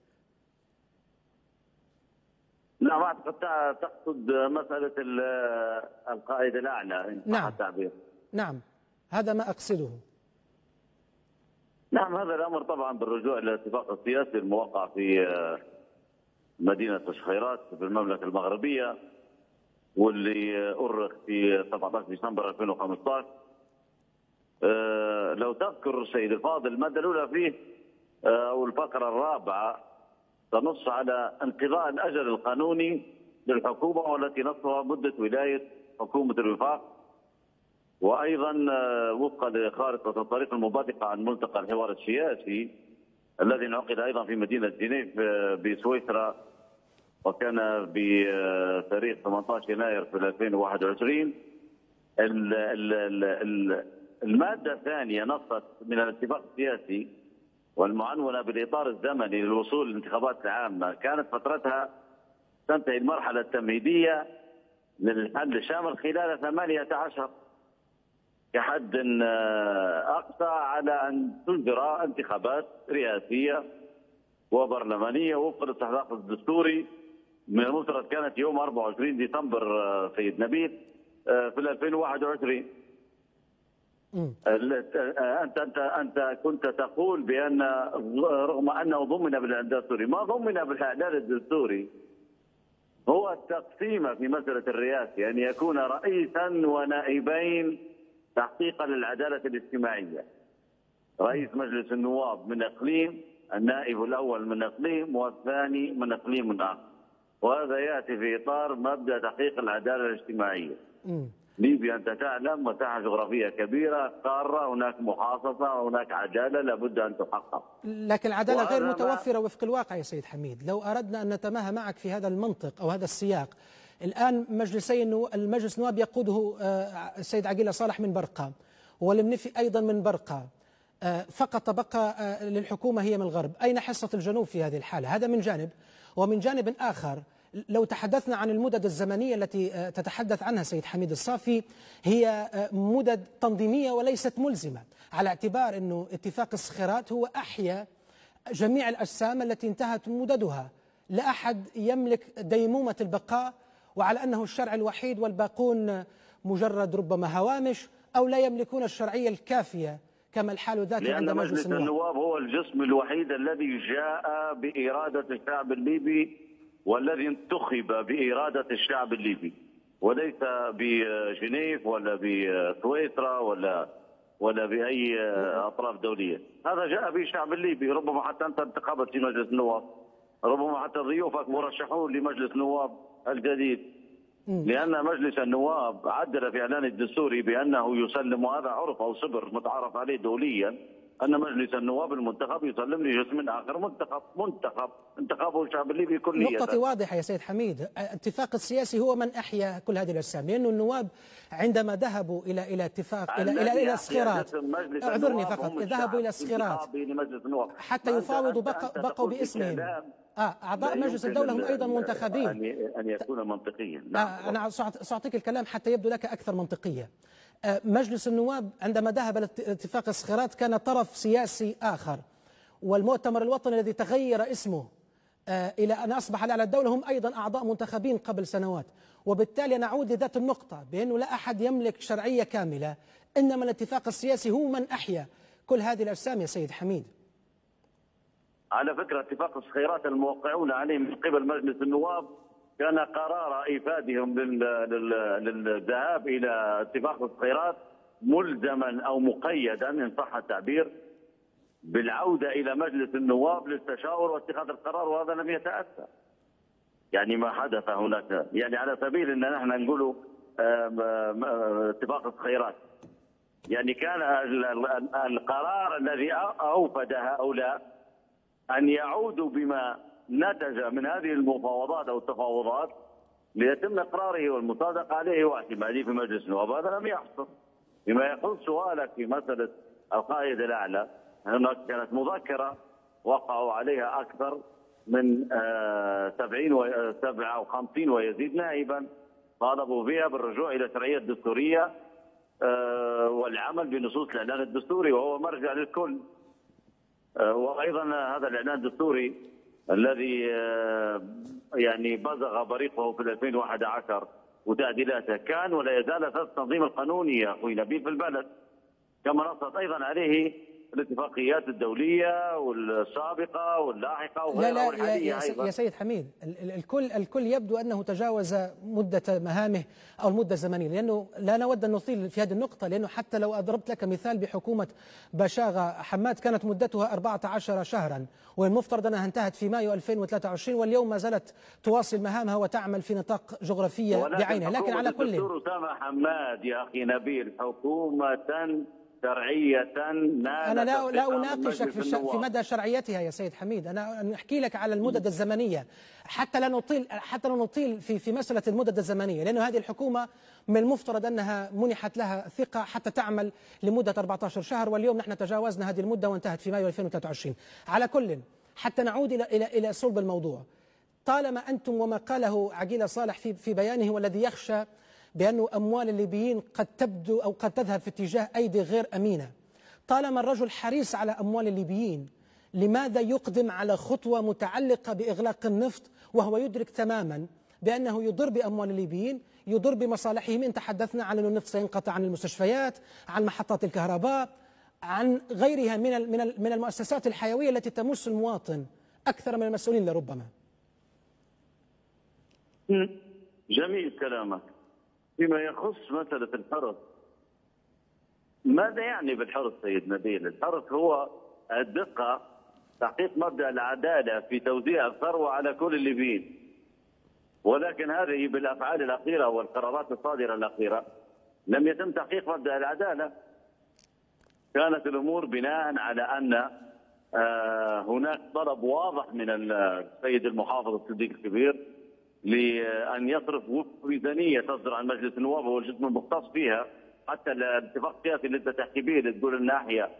نعم أعتقد تقصد مسألة القائد الأعلى. نعم. التعبير. نعم هذا ما أقصده. نعم هذا الأمر طبعا بالرجوع إلى الاتفاق السياسي الموقع في مدينة الشخيرات في المملكة المغربية، واللي أرخ في سبعة عشر ديسمبر ألفين وخمسة عشر. أه لو تذكر سيد الفاضل المادة الأولى فيه أه أو الفقرة الرابعة تنص على انقضاء الأجل القانوني للحكومة والتي نصها مدة ولاية حكومة الوفاق، وأيضا أه وفقا لخارطة الطريق المنبثقة عن ملتقى الحوار السياسي الذي انعقد أيضا في مدينة جنيف بسويسرا، وكان بتاريخ ثمانية عشر يناير في ألفين وواحد وعشرين. المادة الثانية نصت من الاتفاق السياسي والمعنونة بالإطار الزمني للوصول للانتخابات العامة كانت فترتها تنتهي المرحلة التمهيدية للحل الشامل خلال ثمانية عشر كحد أقصى على أن تجرى انتخابات رئاسية وبرلمانية وفق الاستحقاق الدستوري من المفترض كانت يوم أربعة وعشرين ديسمبر سيد نبيل في ألفين وواحد وعشرين. انت انت انت كنت تقول بان رغم انه ضمن بالاعداد الدستوري، ما ضمن بالاعداد الدستوري هو التقسيم في مساله الرئاسه، ان يكون رئيسا ونائبين تحقيقا للعداله الاجتماعيه. رئيس مجلس النواب من اقليم، النائب الاول من اقليم والثاني من اقليم اخر، وهذا ياتي في اطار مبدا تحقيق العداله الاجتماعيه. ليبيا أنت تعلم مساحة جغرافية كبيرة، قارة، هناك محاصصة، هناك عدالة لابد أن تحقق. لكن العدالة غير متوفرة وفق الواقع يا سيد حميد. لو أردنا أن نتماهى معك في هذا المنطق أو هذا السياق، الآن مجلسي المجلس النواب يقوده السيد عقيلة صالح من برقة، والمنفي أيضا من برقة، فقط بقى للحكومة هي من الغرب. أين حصة الجنوب في هذه الحالة؟ هذا من جانب. ومن جانب آخر، لو تحدثنا عن المدد الزمنية التي تتحدث عنها سيد حميد الصافي، هي مدد تنظيمية وليست ملزمة، على اعتبار أنه اتفاق الصخيرات هو أحيا جميع الأجسام التي انتهت مددها. لا أحد يملك ديمومة البقاء، وعلى أنه الشرع الوحيد والباقون مجرد ربما هوامش أو لا يملكون الشرعية الكافية كما الحال ذاته عند مجلس, مجلس النواب. النواب هو الجسم الوحيد الذي جاء بإرادة الشعب الليبي والذي انتخب بإرادة الشعب الليبي، وليس بجنيف ولا بسويسرا ولا ولا بأي أطراف دولية. هذا جاء به الشعب الليبي. ربما حتى أنت انتخبت في مجلس النواب، ربما حتى ضيوفك مرشحون لمجلس النواب الجديد، لأن مجلس النواب عدل في إعلان الدستوري بأنه يسلم، وهذا عرف أو صبر متعارف عليه دوليا، أن مجلس النواب المنتخب يسلم لجسم آخر منتخب منتخب انتخابه الشعب الليبي كليا. نقطة واضحة يا سيد حميد. الاتفاق السياسي هو من أحيا كل هذه الأجسام، لأنه النواب عندما ذهبوا إلى إلى اتفاق إلى إلى إلى الصخيرات، اعذرني فقط، ذهبوا إلى الصخيرات حتى يفاوضوا بقوا بقوا باسمهم. آه أعضاء مجلس الدولة هم أيضا منتخبين. أن يكون منطقيا. آه أنا سأعطيك الكلام حتى يبدو لك أكثر منطقية. آه مجلس النواب عندما ذهب لاتفاق الصخيرات كان طرف سياسي آخر، والمؤتمر الوطني الذي تغير اسمه آه إلى أن أصبح على الدولة هم أيضا أعضاء منتخبين قبل سنوات. وبالتالي نعود لذات النقطة بأنه لا أحد يملك شرعية كاملة، إنما الاتفاق السياسي هو من أحيا كل هذه الأجسام يا سيد حميد. على فكرة اتفاق الصخيرات الموقعون عليه من قبل مجلس النواب كان قرار إيفادهم للذهاب إلى اتفاق الصخيرات ملزما أو مقيدا إن صح التعبير بالعودة إلى مجلس النواب للتشاور واتخاذ القرار، وهذا لم يتأتى. يعني ما حدث هناك، يعني على سبيل أن نحن نقول اتفاق الصخيرات، يعني كان القرار الذي أوفد هؤلاء أن يعودوا بما نتج من هذه المفاوضات أو التفاوضات ليتم إقراره والمصادقة عليه واعتماده في مجلس النواب. هذا لم يحصل. بما يخص سؤالك في مسألة القائد الأعلى، هناك كانت مذكرة وقعوا عليها أكثر من سبعين وسبعة أو خمسين ويزيد نائبا، طالبوا فيها بالرجوع إلى الشرعية الدستورية والعمل بنصوص الإعلان الدستوري وهو مرجع للكل. وايضا هذا الاعلان الدستوري الذي يعني بزغ بريقه في ألفين وأحد عشر وتعديلاته كان ولا يزال اساس التنظيم القانوني يا اخوي نبيل في البلد، كما نصت ايضا عليه الاتفاقيات الدوليه والسابقه واللاحقه وغيرها. لا لا يا, يا سيد حميد، الكل الكل يبدو انه تجاوز مده مهامه او المده الزمنيه، لانه لا نود ان نطيل في هذه النقطه، لانه حتى لو اضربت لك مثال بحكومه بشاغه حماد كانت مدتها أربعة عشر شهرا، والمفترض انها انتهت في مايو ألفين وثلاثة وعشرين، واليوم ما زالت تواصل مهامها وتعمل في نطاق جغرافيه بعينها. لكن على كل الدكتور أسامة حماد يا اخي نبيل حكومه شرعية أنا لا لا أناقشك في, في مدى شرعيتها يا سيد حميد، أنا أحكي لك على المدد الزمنية حتى لا نطيل حتى لا نطيل في في مسألة المدد الزمنية، لأنه هذه الحكومة من المفترض أنها منحت لها ثقة حتى تعمل لمدة أربعة عشر شهر، واليوم نحن تجاوزنا هذه المدة وانتهت في مايو ألفين وثلاثة وعشرين. على كل، حتى نعود إلى إلى إلى صلب الموضوع، طالما أنتم وما قاله عقيلة صالح في في بيانه والذي يخشى بأن أموال الليبيين قد تبدو أو قد تذهب في اتجاه أيدي غير أمينة، طالما الرجل حريص على أموال الليبيين لماذا يقدم على خطوة متعلقة بإغلاق النفط وهو يدرك تماما بأنه يضر بأموال الليبيين، يضر بمصالحهم؟ إن تحدثنا عن أن النفط سينقطع عن المستشفيات، عن محطات الكهرباء، عن غيرها من من من المؤسسات الحيوية التي تمس المواطن أكثر من المسؤولين لربما. جميل كلامك. فيما يخص مسألة الحرص، ماذا يعني بالحرص سيد نبيل؟ الحرص هو الدقة، تحقيق مبدأ العدالة في توزيع الثروة على كل الليبيين، ولكن هذه بالأفعال الأخيرة والقرارات الصادرة الأخيرة لم يتم تحقيق مبدأ العدالة. كانت الأمور بناء على أن هناك طلب واضح من السيد المحافظ الصديق الكبير لأن يصرف وفق ميزانية تصدر عن مجلس النواب هو الجسم المختص فيها. حتى الاتفاق السياسي اللي انت تحكي به اللي تقول الناحية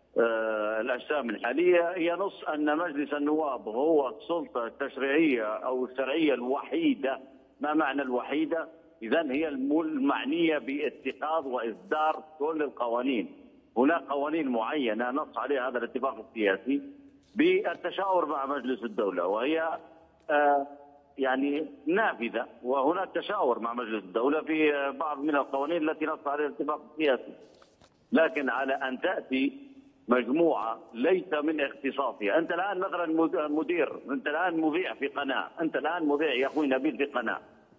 الأجسام الحالية هي نص أن مجلس النواب هو السلطة التشريعية أو الشرعية الوحيدة. ما معنى الوحيدة؟ إذن هي المعنية باتخاذ وإصدار كل القوانين. هناك قوانين معينة نص عليها هذا الاتفاق السياسي بالتشاور مع مجلس الدولة، وهي آه يعني نافذة، وهناك تشاور مع مجلس الدولة في بعض من القوانين التي نص عليها الاتفاق السياسي. لكن على أن تأتي مجموعة ليس من اختصاصها. أنت الآن مثلا مدير، أنت الآن مذيع في قناة، أنت الآن مذيع يا أخوي نبيل في قناة،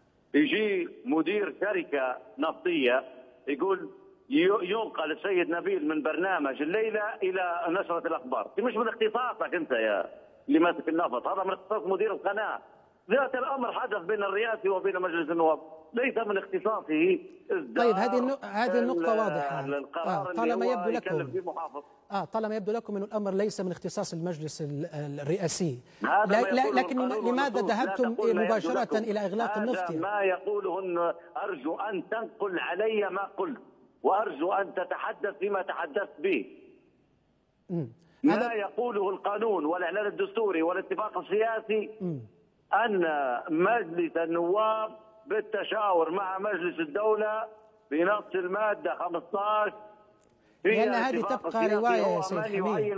يجي مدير شركة نفطية يقول ينقل السيد نبيل من برنامج الليلة إلى نشرة الأخبار. مش من اختصاصك أنت يا اللي ماسك النفط، هذا من اختصاص مدير القناة. ذات الأمر حدث بين الرئاسي وبين مجلس النواب، ليس من اختصاصه. طيب هذه هذه النقطة واضحة. آه طالما يبدو لكم اه طالما يبدو لكم أن الأمر ليس من اختصاص المجلس الرئاسي، لا لا لكن لماذا ذهبتم مباشرة إلى إغلاق النفط؟ ما يقوله أرجو أن تنقل علي ما قلت، وأرجو أن تتحدث فيما تحدثت به. م. ما يقوله القانون والإعلان الدستوري والاتفاق السياسي م. أن مجلس النواب بالتشاور مع مجلس الدولة بنص المادة خمسة عشر لأن هذه تبقى رواية يا سيد حميد.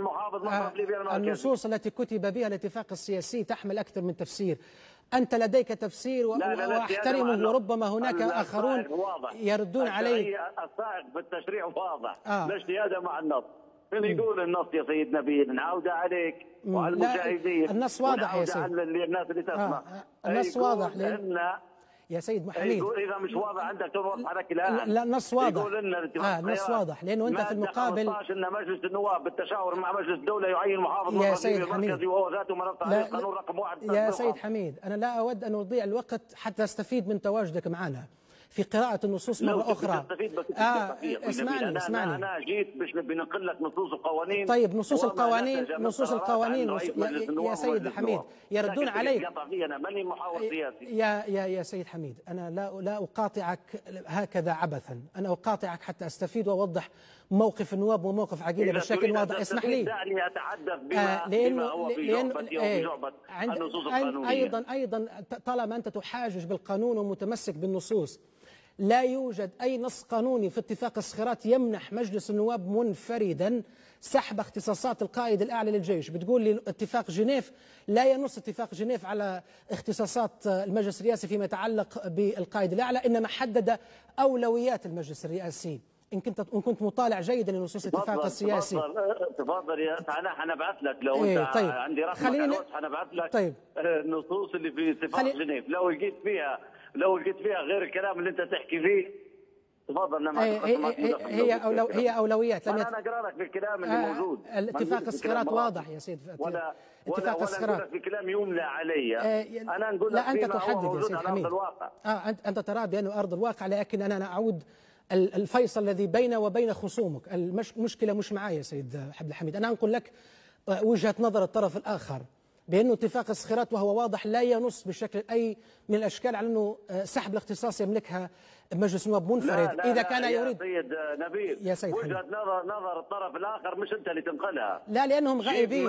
آه النصوص التي كتب بها الاتفاق السياسي تحمل أكثر من تفسير. أنت لديك تفسير واحترمه، وربما هناك آخرون يردون عليه. الصائغ بالتشريع واضح، آه. الاجتهاد مع النص. من يقول النص يا سيد نبيل؟ نعود عليك وعلى المشاهدين. النص واضح يا سيد. الناس اللي تسمع. آه. النص واضح لأن يا سيد حميد إذا مش واضح عندك توضح عليك الآن. لا النص واضح. يقول لنا آه النص واضح لأنه أنت في المقابل خمسة عشر أن مجلس النواب بالتشاور مع مجلس الدولة يعين محافظ مركزي وهو ذاته منصة عليه القانون رقم واحد. يا سيد حميد أنا لا أود أن أضيع الوقت حتى أستفيد من تواجدك معنا في قراءة النصوص مرة أخرى. آه اسمعني اسمعني أنا جيت باش بنقل لك نصوص القوانين. طيب نصوص القوانين نصوص القوانين يا سيد حميد يردون عليك. أنا ماني محاور سياسي. يا يا يا سيد حميد أنا لا لا أقاطعك هكذا عبثا، أنا أقاطعك حتى أستفيد وأوضح موقف النواب وموقف عقيلة بشكل واضح. اسمح لي. دعني أتحدث بما, آه لأنه بما هو في جعبتي أو في جعبة النصوص القانونية. أيضا أيضا طالما أنت تحاجج بالقانون ومتمسك بالنصوص، لا يوجد أي نص قانوني في اتفاق الصخيرات يمنح مجلس النواب منفردا سحب اختصاصات القائد الأعلى للجيش. بتقول لي اتفاق جنيف لا ينص اتفاق جنيف على اختصاصات المجلس الرئاسي فيما يتعلق بالقائد الأعلى، إنما حدد أولويات المجلس الرئاسي. إن كنت إن كنت مطالع جيدا لنصوص الاتفاق السياسي. تفضل تفضل يا أنا حنبعث لك لو إيه أنت طيب. عندي رقمك حنبعث لك طيب. النصوص اللي في اتفاق خلي... جنيف لو لقيت فيها لو لقيت فيها غير الكلام اللي أنت تحكي فيه تفضل. أنا هي, هي, هي, أولو هي أولويات. لم يت... أنا أقرأ لك بالكلام اللي آه موجود. الاتفاق الصخيرات واضح يا سيد. ولا اتفاق الصخيرات ولا في كلام يملى علي. آه أنا نقول لا أنت تحدد يا سيد حميد. آه أنت أنت ترى بأنه أرض الواقع، لكن أنا أعود الفيصل الذي بينه وبين خصومك. المشكلة مش معايا يا سيد عبد الحميد، أنا أنقل لك وجهة نظر الطرف الآخر بأنه اتفاق الصخيرات وهو واضح لا ينص بشكل أي من الأشكال على أنه سحب الاختصاص يملكها مجلس النواب منفرد. لا لا إذا كان لا يريد يا سيد نبيل يا سيد وجهة نظر نظر الطرف الآخر مش أنت اللي تنقلها. لا لأنهم غائبين.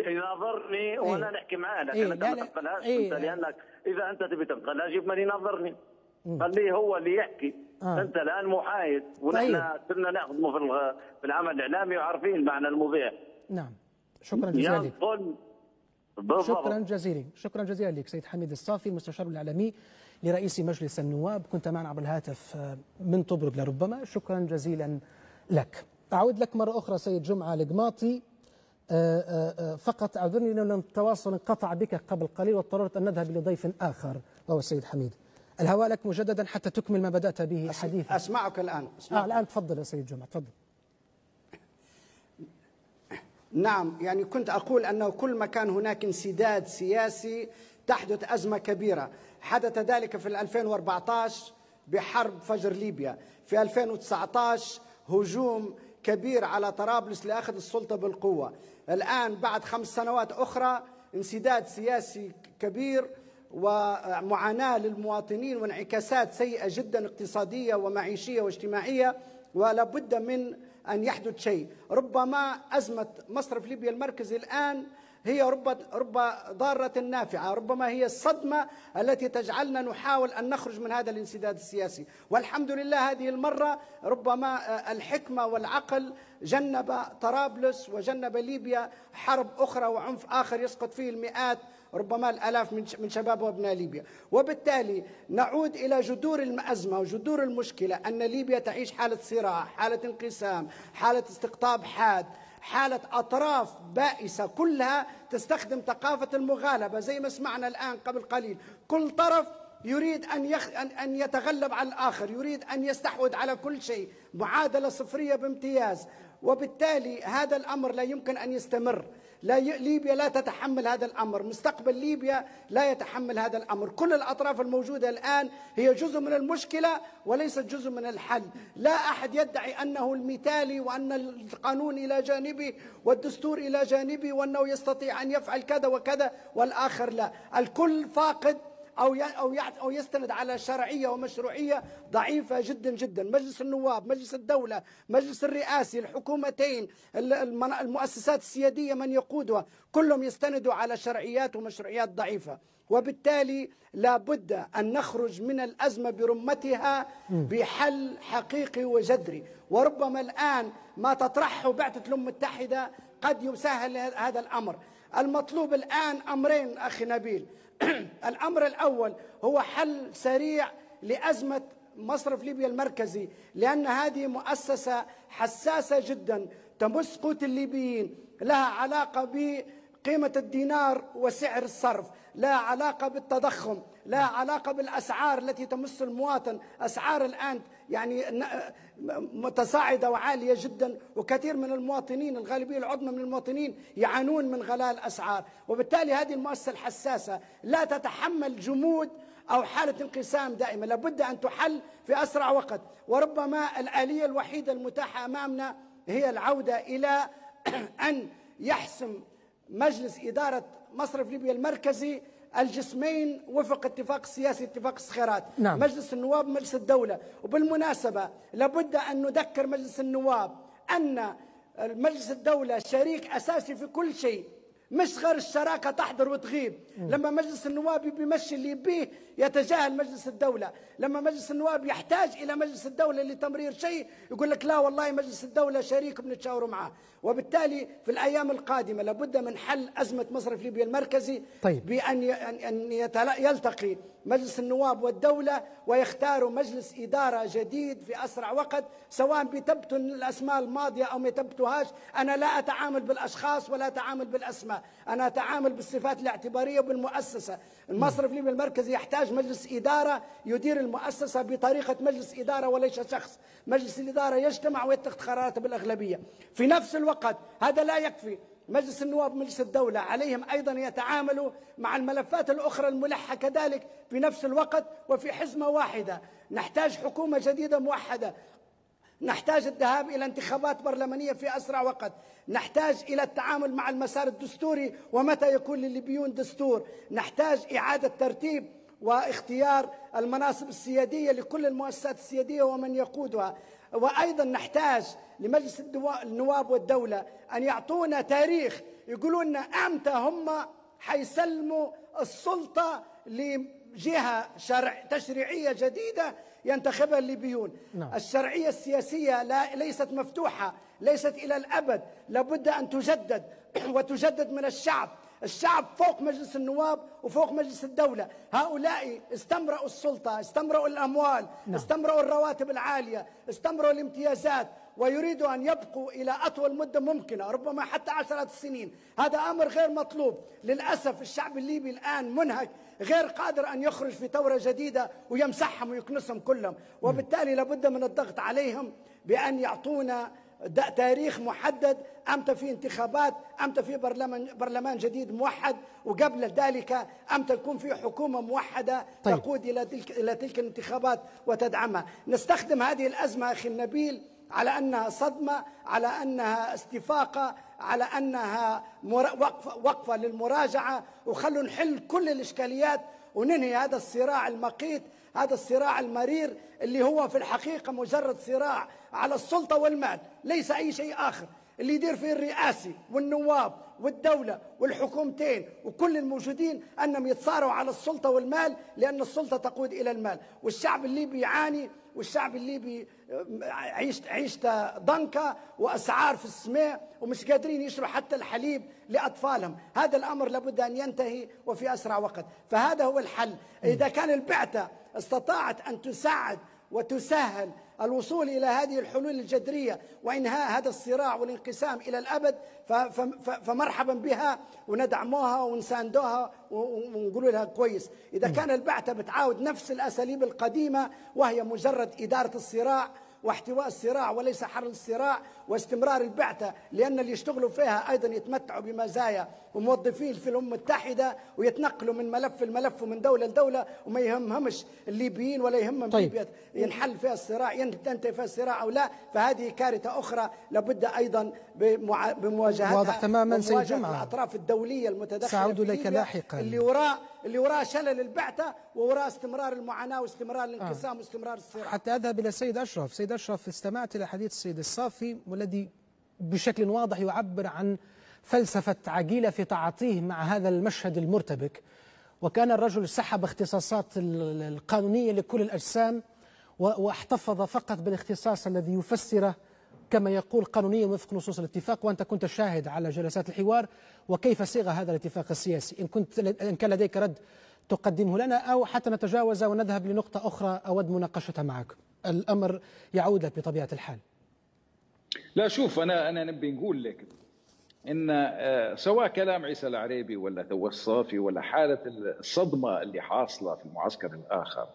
يناظرني وأنا إيه؟ نحكي معاه لكن إيه؟ أنت ما تنقلهاش. إيه؟ أنت لأنك إذا أنت تبي تنقلها جيب من يناظرني، خليه هو اللي يحكي. آه. أنت الآن محايد ونحن صرنا نخدمه في في العمل الإعلامي وعارفين معنى المذيع. نعم شكرا جزيلا لك. بالضبط. شكرا جزيلا شكرا جزيلا لك سيد حميد الصافي المستشار الإعلامي لرئيس مجلس النواب، كنت معنا عبر الهاتف من طبرق لربما. شكرا جزيلا لك. أعود لك مرة أخرى سيد جمعة القماطي. فقط أعذرني لأن التواصل انقطع بك قبل قليل واضطررت أن نذهب لضيف آخر وهو السيد حميد. الهواء لك مجددا حتى تكمل ما بدأت به حديثك. أسمعك الآن. أسمعك. آه الآن تفضل يا سيد جمعة تفضل. نعم يعني كنت أقول أنه كل ما كان هناك انسداد سياسي تحدث أزمة كبيرة. حدث ذلك في ألفين وأربعة عشر بحرب فجر ليبيا. في ألفين وتسعة عشر هجوم كبير على طرابلس لأخذ السلطة بالقوة. الآن بعد خمس سنوات أخرى انسداد سياسي كبير ومعاناة للمواطنين وانعكاسات سيئة جدا اقتصادية ومعيشية واجتماعية، ولا بد من أن يحدث شيء. ربما أزمة مصرف ليبيا المركزي الآن هي رب رب ضارة نافعة، ربما هي الصدمة التي تجعلنا نحاول أن نخرج من هذا الانسداد السياسي. والحمد لله هذه المرة ربما الحكمة والعقل جنب طرابلس وجنب ليبيا حرب أخرى وعنف آخر يسقط فيه المئات ربما الآلاف من شباب وابناء ليبيا. وبالتالي نعود إلى جذور الأزمة وجذور المشكلة، أن ليبيا تعيش حالة صراع، حالة انقسام، حالة استقطاب حاد، حالة أطراف بائسة كلها تستخدم ثقافة المغالبة زي ما سمعنا الآن قبل قليل. كل طرف يريد أن, يخ... أن يتغلب على الآخر، يريد أن يستحوذ على كل شيء، معادلة صفرية بامتياز. وبالتالي هذا الأمر لا يمكن أن يستمر. لا ي... ليبيا لا تتحمل هذا الأمر، مستقبل ليبيا لا يتحمل هذا الأمر. كل الأطراف الموجودة الآن هي جزء من المشكلة وليست جزء من الحل. لا أحد يدعي أنه المثالي وأن القانون إلى جانبه والدستور إلى جانبه وأنه يستطيع أن يفعل كذا وكذا والآخر لا. الكل فاقد أو أو أو يستند على شرعية ومشروعية ضعيفة جدا جدا. مجلس النواب، مجلس الدولة، مجلس الرئاسي، الحكومتين، المؤسسات السيادية من يقودها، كلهم يستندوا على شرعيات ومشروعيات ضعيفة. وبالتالي لا بد أن نخرج من الأزمة برمتها بحل حقيقي وجذري. وربما الآن ما تطرحه بعثة الأمم المتحدة قد يسهل هذا الأمر. المطلوب الآن أمرين أخي نبيل. الأمر الأول هو حل سريع لأزمة مصرف ليبيا المركزي، لأن هذه مؤسسة حساسة جدا تمس قوت الليبيين، لها علاقة بقيمة الدينار وسعر الصرف، لها علاقة بالتضخم، لها علاقة بالأسعار التي تمس المواطن. أسعار الآن يعني متصاعدة وعالية جدا، وكثير من المواطنين، الغالبية العظمى من المواطنين يعانون من غلاء الأسعار. وبالتالي هذه المؤسسة الحساسة لا تتحمل جمود أو حالة انقسام دائمة، لابد أن تحل في أسرع وقت. وربما الآلية الوحيدة المتاحة أمامنا هي العودة إلى أن يحسم مجلس إدارة مصرف ليبيا المركزي الجسمين وفق اتفاق السياسي، اتفاق الصخيرات. نعم. مجلس النواب ومجلس الدولة. وبالمناسبة لابد أن نذكر مجلس النواب أن مجلس الدولة شريك أساسي في كل شيء، مش غير الشراكة تحضر وتغيب. لما مجلس النواب بيمشي اللي بيه يتجاهل مجلس الدولة. لما مجلس النواب يحتاج إلى مجلس الدولة لتمرير شيء يقول لك لا والله مجلس الدولة شريك بنتشاور معه. وبالتالي في الأيام القادمة لابد من حل أزمة مصرف ليبيا المركزي. طيب. بأن أن يلتقي مجلس النواب والدولة ويختاروا مجلس إدارة جديد في أسرع وقت، سواء بتبتن الأسماء الماضية أو ما تبتوهاش. أنا لا أتعامل بالأشخاص ولا أتعامل بالأسماء، أنا أتعامل بالصفات الاعتبارية وبالمؤسسة. المصرف ليبيا المركزي يحتاج مجلس إدارة يدير المؤسسة بطريقة مجلس إدارة وليس شخص. مجلس الإدارة يجتمع ويتخذ قراراته بالأغلبية. في نفس الوقت هذا لا يكفي، مجلس النواب ومجلس الدولة عليهم أيضا يتعاملوا مع الملفات الأخرى الملحة كذلك في نفس الوقت وفي حزمة واحدة. نحتاج حكومة جديدة موحدة، نحتاج الذهاب إلى انتخابات برلمانية في أسرع وقت، نحتاج إلى التعامل مع المسار الدستوري ومتى يكون للليبيون دستور، نحتاج إعادة ترتيب واختيار المناصب السيادية لكل المؤسسات السيادية ومن يقودها. وأيضا نحتاج لمجلس النواب والدولة أن يعطونا تاريخ، يقولون لنا أمتى هم حيسلموا السلطة لجهة شرع تشريعية جديدة ينتخبها الليبيون. نعم. الشرعية السياسية لا ليست مفتوحة، ليست إلى الأبد، لابد أن تجدد وتجدد من الشعب. الشعب فوق مجلس النواب وفوق مجلس الدولة. هؤلاء استمرأوا السلطة، استمرأوا الأموال. نعم. استمرأوا الرواتب العالية، استمرأوا الامتيازات، ويريدوا أن يبقوا إلى أطول مدة ممكنة، ربما حتى عشرات السنين. هذا أمر غير مطلوب. للأسف الشعب الليبي الآن منهك، غير قادر أن يخرج في ثورة جديدة ويمسحهم ويكنسهم كلهم. وبالتالي لابد من الضغط عليهم بأن يعطونا تاريخ محدد، أمتى في انتخابات، أمتى في برلمان برلمان جديد موحد، وقبل ذلك أمتى يكون في حكومة موحدة طيب. تقود إلى تلك إلى تلك الانتخابات وتدعمها. نستخدم هذه الأزمة أخي النبيل على أنها صدمة، على أنها استفاقة، على أنها وقفة, وقفة للمراجعة، وخلوا نحل كل الإشكاليات وننهي هذا الصراع المقيت، هذا الصراع المرير اللي هو في الحقيقة مجرد صراع على السلطة والمال، ليس أي شيء آخر. اللي يدير فيه الرئاسي والنواب والدولة والحكومتين وكل الموجودين أنهم يتصارعوا على السلطة والمال، لأن السلطة تقود إلى المال. والشعب الليبي يعاني، والشعب الليبي عيشت عيشته ضنكة وأسعار في السماء، ومش قادرين يشروا حتى الحليب لأطفالهم. هذا الأمر لابد أن ينتهي وفي أسرع وقت. فهذا هو الحل. إذا كان البعثة استطاعت أن تساعد وتسهل الوصول إلى هذه الحلول الجذرية وإنهاء هذا الصراع والانقسام إلى الأبد، فمرحبا بها وندعموها ونساندوها ونقول لها كويس. إذا كان البعثة بتعاود نفس الأساليب القديمة وهي مجرد إدارة الصراع واحتواء الصراع وليس حل الصراع واستمرار البعثة، لأن اللي يشتغلوا فيها أيضا يتمتعوا بمزايا وموظفين في الأمم المتحدة ويتنقلوا من ملف لملف ومن دولة لدولة وما يهمهمش الليبيين ولا يهمهم طيب. ليبيا ينحل فيها الصراع ينتهي فيها الصراع أو لا. فهذه كارثة أخرى لابد أيضا بمواجهتها. واضح تماما سيد جمعة. الأطراف الدولية المتدخلة سأعود إليك لاحقا. اللي وراء اللي وراء شلل البعثة ووراء استمرار المعاناة واستمرار الانقسام آه. واستمرار الصراع. حتى أذهب إلى السيد أشرف. سيد أشرف، استمعت إلى حديث السيد الصافي والذي بشكل واضح يعبر عن فلسفة عقيلة في تعاطيه مع هذا المشهد المرتبك، وكان الرجل سحب اختصاصات القانونية لكل الأجسام واحتفظ فقط بالاختصاص الذي يفسره كما يقول قانونيا وفق نصوص الاتفاق. وأنت كنت شاهد على جلسات الحوار وكيف صيغ هذا الاتفاق السياسي. إن كنت إن كان لديك رد تقدمه لنا، أو حتى نتجاوز ونذهب لنقطة أخرى أود مناقشتها معك. الأمر يعود لك بطبيعة الحال. لا شوف، أنا أنا نبي نقول لك إن سواء كلام عيسى العريبي ولا تو الصافي ولا حالة الصدمة اللي حاصلة في المعسكر الآخر،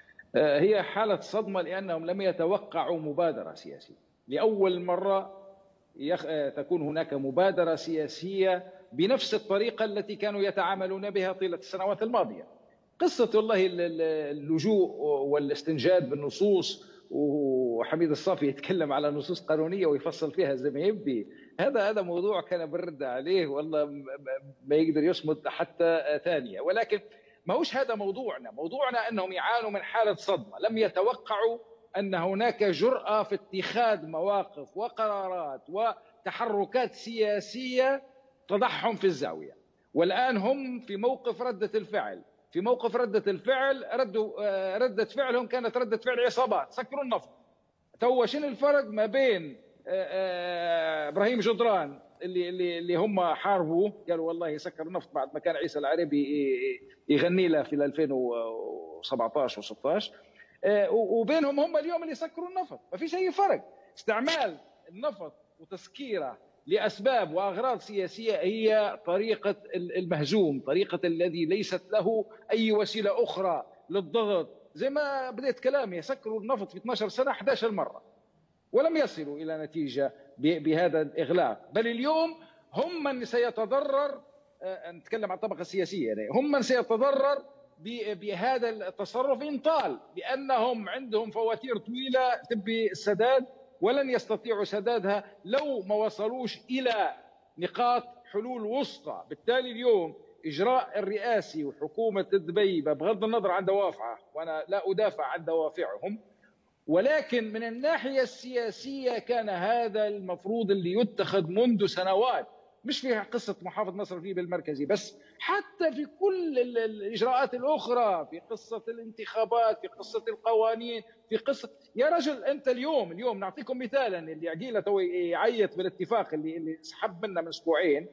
هي حالة صدمة لأنهم لم يتوقعوا مبادرة سياسية. لأول مرة يخ... تكون هناك مبادرة سياسية بنفس الطريقة التي كانوا يتعاملون بها طيلة السنوات الماضية. قصة والله اللجوء والاستنجاد بالنصوص، وحميد الصافي يتكلم على نصوص قانونية ويفصل فيها زي ما يبي، هذا هذا موضوع كان برد عليه والله ما يقدر يصمد حتى ثانية. ولكن ما هوش هذا موضوعنا. موضوعنا أنهم يعانوا من حالة صدمة، لم يتوقعوا أن هناك جرأة في اتخاذ مواقف وقرارات وتحركات سياسية تضعهم في الزاوية. والآن هم في موقف ردة الفعل. في موقف ردة الفعل ردوا ردة فعلهم كانت ردة فعل عصابات، سكروا النفط. تو شنو الفرق ما بين إبراهيم جدران اللي اللي اللي هم حاربوه قالوا والله يسكر النفط بعد ما كان عيسى العريبي يغني له في ألفين وسبعطعش وستطعش، وبينهم هم اليوم اللي يسكروا النفط. ما فيش أي فرق. استعمال النفط وتسكيره لأسباب وأغراض سياسية هي طريقة المهزوم، طريقة الذي ليست له أي وسيلة أخرى للضغط. زي ما بديت كلامي، يسكروا النفط في اثناشر سنة أحد عشر مرة ولم يصلوا إلى نتيجة بهذا الإغلاق. بل اليوم هم من سيتضرر، نتكلم عن الطبقة السياسية يعني، هم من سيتضرر بهذا التصرف إن طال، لأنهم عندهم فواتير طويلة تبي السداد ولن يستطيعوا سدادها لو ما وصلوش إلى نقاط حلول وسطى. بالتالي اليوم إجراء الرئاسي وحكومة دبيبة بغض النظر عن دوافعه، وأنا لا أدافع عن دوافعهم، ولكن من الناحية السياسية كان هذا المفروض اللي يتخذ منذ سنوات، مش في قصة محافظ مصر في بالمركزي بس، حتى في كل الإجراءات الأخرى، في قصة الانتخابات، في قصة القوانين، في قصة يا رجل أنت اليوم اليوم نعطيكم مثالا. اللي عقيلة تو يعيط بالاتفاق اللي اللي سحب منا من أسبوعين.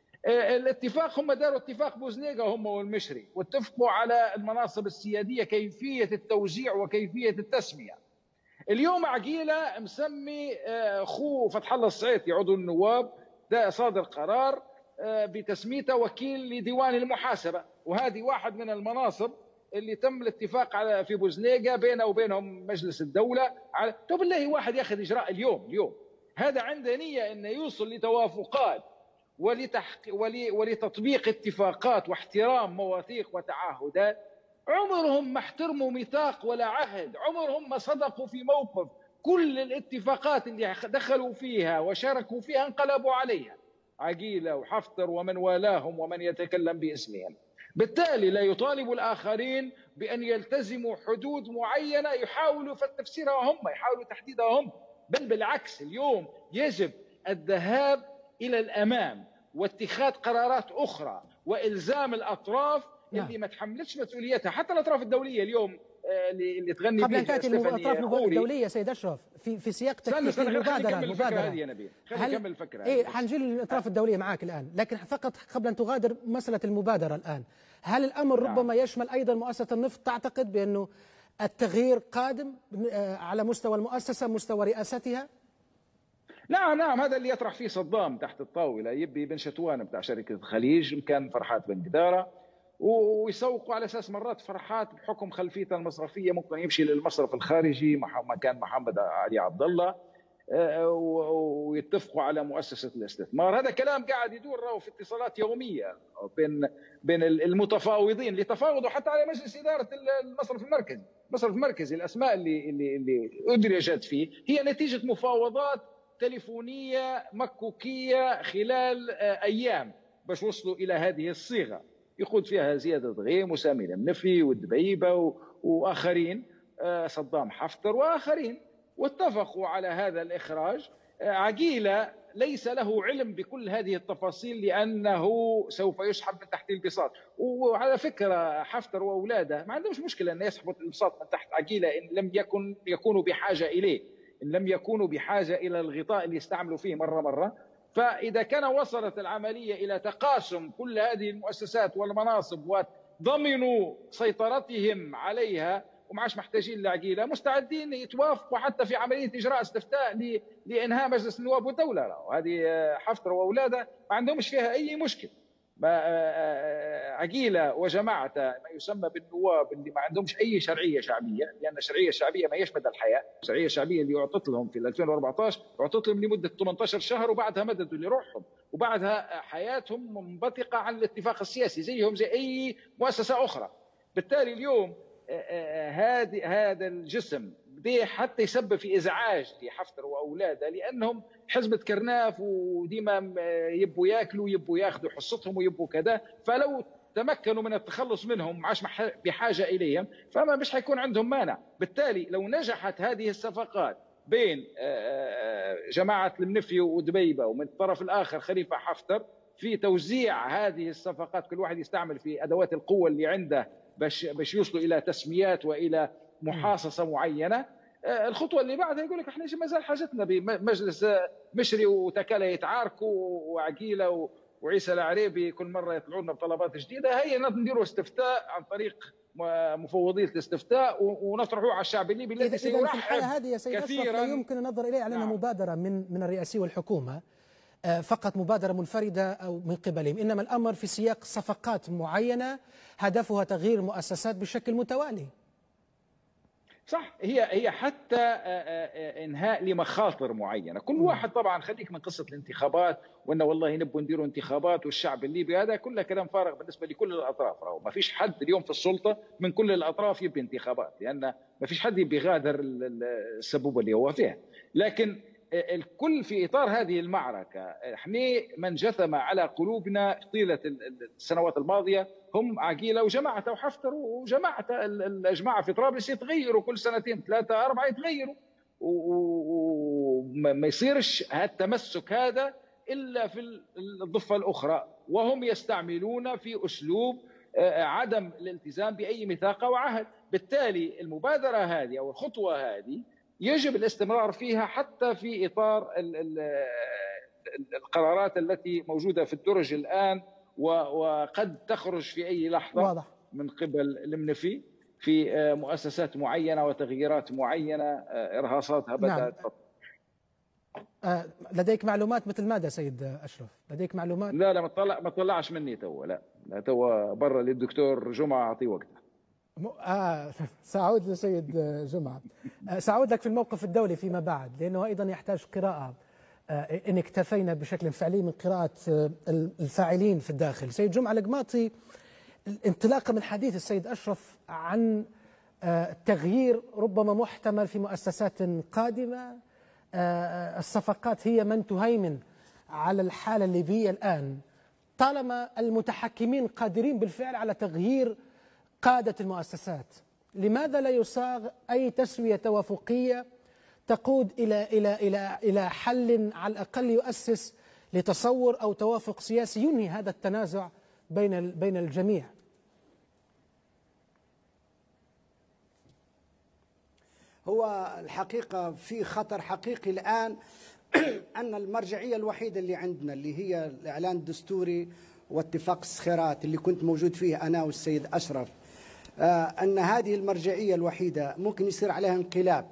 الاتفاق هم داروا اتفاق بوزنيقة هم والمشري، واتفقوا على المناصب السيادية كيفية التوزيع وكيفية التسمية. اليوم عقيلة مسمي أخوه فتح الله الصعيطي عضو النواب ده صادر قرار بتسميته وكيل لديوان المحاسبة، وهذه واحد من المناصب اللي تم الاتفاق على في بوزنيقة بينه وبينهم مجلس الدولة على. طب بالله واحد ياخذ إجراء اليوم اليوم هذا عنده نية أنه يوصل لتوافقات ولتحقيق ولتطبيق اتفاقات واحترام مواثيق وتعهدات، عمرهم ما احترموا ميثاق ولا عهد، عمرهم ما صدقوا في موقف. كل الاتفاقات اللي دخلوا فيها وشاركوا فيها انقلبوا عليها، عقيلة وحفتر ومن والاهم ومن يتكلم باسمهم. بالتالي لا يطالب الآخرين بأن يلتزموا حدود معينة يحاولوا تفسيرها هم، يحاولوا تحديدها هم، بل بالعكس اليوم يجب الذهاب إلى الأمام واتخاذ قرارات أخرى وإلزام الأطراف نعم. اللي ما تحملتش مسؤوليتها، حتى الأطراف الدولية اليوم اللي اللي تغني قبل أن تأتي الأطراف الدولية سيد أشرف في في سياق تكليف المبادرة مبادرة هذه يا نبيل، خلينا نكمل الفكرة. إيه حنجي للأطراف الدولية معك الآن، لكن فقط قبل أن تغادر مسألة المبادرة الآن، هل الأمر نعم. ربما يشمل أيضا مؤسسة النفط؟ تعتقد بأنه التغيير قادم على مستوى المؤسسة، مستوى رئاستها؟ نعم نعم، هذا اللي يطرح فيه صدام تحت الطاولة، يبي بن شتوان بتاع شركة الخليج، كان فرحات بن قدارة، ويسوقوا على اساس مرات فرحات بحكم خلفيته المصرفيه ممكن يمشي للمصرف الخارجي مكان محمد علي عبد الله، ويتفقوا على مؤسسه الاستثمار. هذا كلام قاعد يدور في اتصالات يوميه بين بين المتفاوضين اللي تفاوضوا حتى على مجلس اداره المصرف المركزي. المصرف المركزي الاسماء اللي اللي اللي ادرجت فيه هي نتيجه مفاوضات تليفونيه مكوكيه خلال ايام باش وصلوا الى هذه الصيغه، يقود فيها زيادة غيم وسامي المنفي والدبيبة وآخرين، صدام حفتر وآخرين، واتفقوا على هذا الإخراج. عقيلة ليس له علم بكل هذه التفاصيل لأنه سوف يسحب من تحت البساط. وعلى فكرة حفتر وأولاده ما عندهمش مشكلة أن يسحبوا البساط من تحت عقيلة إن لم يكن يكونوا بحاجة إليه، إن لم يكونوا بحاجة إلى الغطاء اللي يستعملوا فيه مرة مرة. فإذا كان وصلت العملية إلى تقاسم كل هذه المؤسسات والمناصب وضمنوا سيطرتهم عليها وما عادش محتاجين لعقيلة، مستعدين يتوافقوا حتى في عملية إجراء استفتاء لإنهاء مجلس النواب والدولة. وهذه حفتر وأولاده ما عندهمش فيها أي مشكلة. عقيلة وجماعته ما يسمى بالنواب اللي ما عندهمش أي شرعية شعبية، لأن الشرعية الشعبية ما هيش مدى الحياة. الشرعية الشعبية اللي أعطت لهم في ألفين وأربعة عشر أعطت لهم لمدة ثمانية عشر شهر، وبعدها مددوا لروحهم، وبعدها حياتهم منبثقة عن الاتفاق السياسي زيهم زي أي مؤسسة أخرى. بالتالي اليوم هذا هذا الجسم بده حتى يسبب في ازعاج لحفتر واولاده، لانهم حزب كرناف وديما يبوا ياكلوا يبوا ياخذوا حصتهم ويبوا كذا، فلو تمكنوا من التخلص منهم عاش بحاجه اليهم فما مش حيكون عندهم مانع. بالتالي لو نجحت هذه الصفقات بين جماعه المنفي ودبيبه ومن الطرف الاخر خليفه حفتر في توزيع هذه الصفقات، كل واحد يستعمل في ادوات القوه اللي عنده باش باش يوصلوا الى تسميات والى محاصصه معينه. الخطوه اللي بعدها يقول لك احنا ما زال حاجتنا بمجلس مشري وتكاله يتعاركوا وعقيله وعيسى العريبي كل مره يطلعوا لنا بطلبات جديده، هي نديروا استفتاء عن طريق مفوضيه الاستفتاء ونطرحوه على الشعب الليبي الذي سيرحب في الحاله هذه يا سيد أشرف لا يمكن النظر اليه على انها نعم. مبادره من من الرئاسي والحكومه فقط، مبادرة منفردة أو من قبلهم، إنما الأمر في سياق صفقات معينة هدفها تغيير المؤسسات بشكل متوالي. صح، هي هي حتى انهاء لمخاطر معينه، كل واحد طبعا خليك من قصه الانتخابات وانه والله نبغوا نديروا انتخابات والشعب الليبي، هذا كله كلام فارغ بالنسبه لكل الاطراف. راهو ما فيش حد اليوم في السلطه من كل الاطراف يبي انتخابات، لان ما فيش حد يبي يغادر السبوبه اللي هو فيها. لكن الكل في اطار هذه المعركه، احنا من جثم على قلوبنا طيله السنوات الماضيه هم عقيله وجماعته وحفتر وجماعته. الجماعه في طرابلس يتغيروا كل سنتين ثلاثه اربعه يتغيروا، وما يصيرش هالتمسك هذا الا في الضفه الاخرى، وهم يستعملون في اسلوب عدم الالتزام باي ميثاق وعهد. بالتالي المبادره هذه او الخطوه هذه يجب الاستمرار فيها حتى في إطار القرارات التي موجودة في الدرج الآن، وقد تخرج في أي لحظة واضح. من قبل المنفي في مؤسسات معينة وتغييرات معينة إرهاصاتها بدأت. نعم. لديك معلومات مثل ماذا سيد أشرف؟ لديك معلومات؟ لا لا ما تطلع ما تطلعش مني تو، لا لا تو برا للدكتور جمعة أعطيه وقته. آه سأعود لسيد جمعة. آه سأعود لك في الموقف الدولي فيما بعد، لأنه أيضا يحتاج قراءة. إن اكتفينا بشكل فعلي من قراءة الفاعلين في الداخل. سيد جمعة القماطي، انطلاقا من حديث السيد أشرف عن تغيير ربما محتمل في مؤسسات قادمة، الصفقات هي من تهيمن على الحالة الليبية الآن، طالما المتحكمين قادرين بالفعل على تغيير قادة المؤسسات، لماذا لا يصاغ أي تسوية توافقية تقود إلى إلى إلى إلى حل على الأقل يؤسس لتصور أو توافق سياسي ينهي هذا التنازع بين بين الجميع؟ هو الحقيقة في خطر حقيقي الآن أن المرجعية الوحيدة اللي عندنا اللي هي الإعلان الدستوري واتفاق الصخيرات اللي كنت موجود فيه أنا والسيد أشرف، أن هذه المرجعية الوحيدة ممكن يصير عليها انقلاب،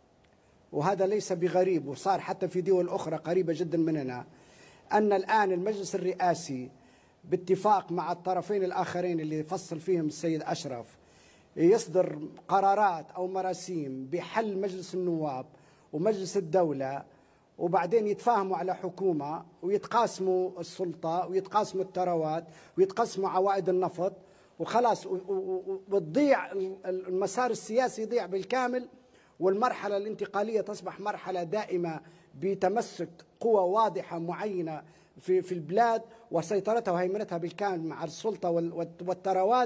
وهذا ليس بغريب وصار حتى في دول أخرى قريبة جدا مننا، أن الآن المجلس الرئاسي باتفاق مع الطرفين الآخرين اللي فصل فيهم السيد أشرف يصدر قرارات أو مراسيم بحل مجلس النواب ومجلس الدولة، وبعدين يتفاهموا على حكومة ويتقاسموا السلطة ويتقاسموا الثروات ويتقاسموا عوائد النفط وخلاص، وتضيع المسار السياسي يضيع بالكامل، والمرحلة الانتقالية تصبح مرحلة دائمة بتمسك قوى واضحة معينة في في البلاد وسيطرتها وهيمنتها بالكامل مع السلطة والثروات،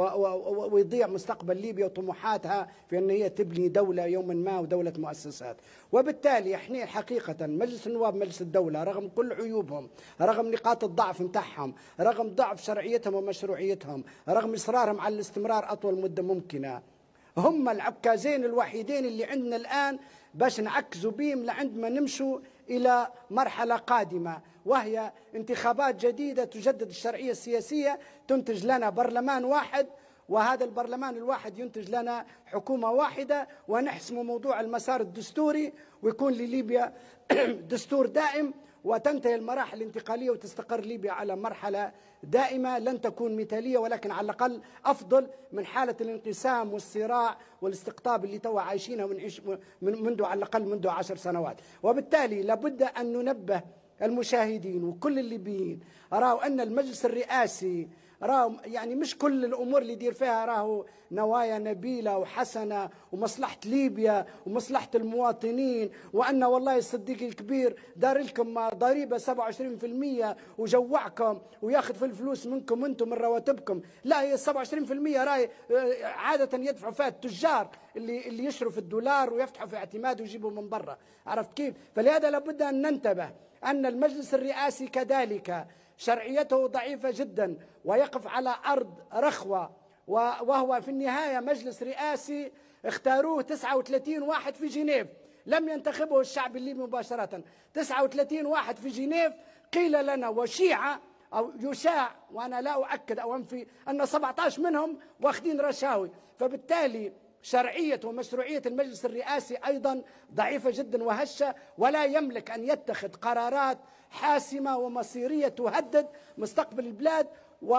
ويضيع مستقبل ليبيا وطموحاتها في أن هي تبني دولة يوما ما ودولة مؤسسات. وبالتالي احنا حقيقة مجلس النواب مجلس الدولة رغم كل عيوبهم، رغم نقاط الضعف متاعهم، رغم ضعف شرعيتهم ومشروعيتهم، رغم إصرارهم على الاستمرار أطول مدة ممكنة، هم العكازين الوحيدين اللي عندنا الآن باش نعكزوا بهم لعندما نمشوا إلى مرحلة قادمة، وهي انتخابات جديدة تجدد الشرعية السياسية، تنتج لنا برلمان واحد، وهذا البرلمان الواحد ينتج لنا حكومة واحدة، ونحسم موضوع المسار الدستوري، ويكون لليبيا دستور دائم، وتنتهي المراحل الانتقالية وتستقر ليبيا على مرحلة دائمة لن تكون مثالية، ولكن على الأقل أفضل من حالة الانقسام والصراع والاستقطاب اللي توا عايشينها ونعيش منذ على الأقل منذ عشر سنوات. وبالتالي لابد أن ننبه المشاهدين وكل الليبيين راهو أن المجلس الرئاسي راهو يعني مش كل الأمور اللي يدير فيها راهو نوايا نبيلة وحسنة ومصلحة ليبيا ومصلحة المواطنين، وأن والله الصديق الكبير دار لكم ضريبة سبعة وعشرين بالمئة وجوعكم وياخذ في الفلوس منكم أنتم من رواتبكم. لا، هي سبعة وعشرين بالمئة راهي عادة يدفعوا فيها التجار اللي اللي يشروا في الدولار ويفتحوا في اعتماد ويجيبوا من برا، عرفت كيف؟ فلهذا لابد أن ننتبه أن المجلس الرئاسي كذلك شرعيته ضعيفة جدا ويقف على أرض رخوة، وهو في النهاية مجلس رئاسي اختاروه تسعة وثلاثين واحد في جنيف، لم ينتخبه الشعب الليبي مباشرة، تسعة وثلاثين واحد في جنيف. قيل لنا وشيعة أو يشاع، وأنا لا أؤكد أو أنفي، أن سبعة عشر منهم واخدين رشاوي، فبالتالي شرعية ومشروعية المجلس الرئاسي أيضا ضعيفة جدا وهشة، ولا يملك أن يتخذ قرارات حاسمة ومصيرية تهدد مستقبل البلاد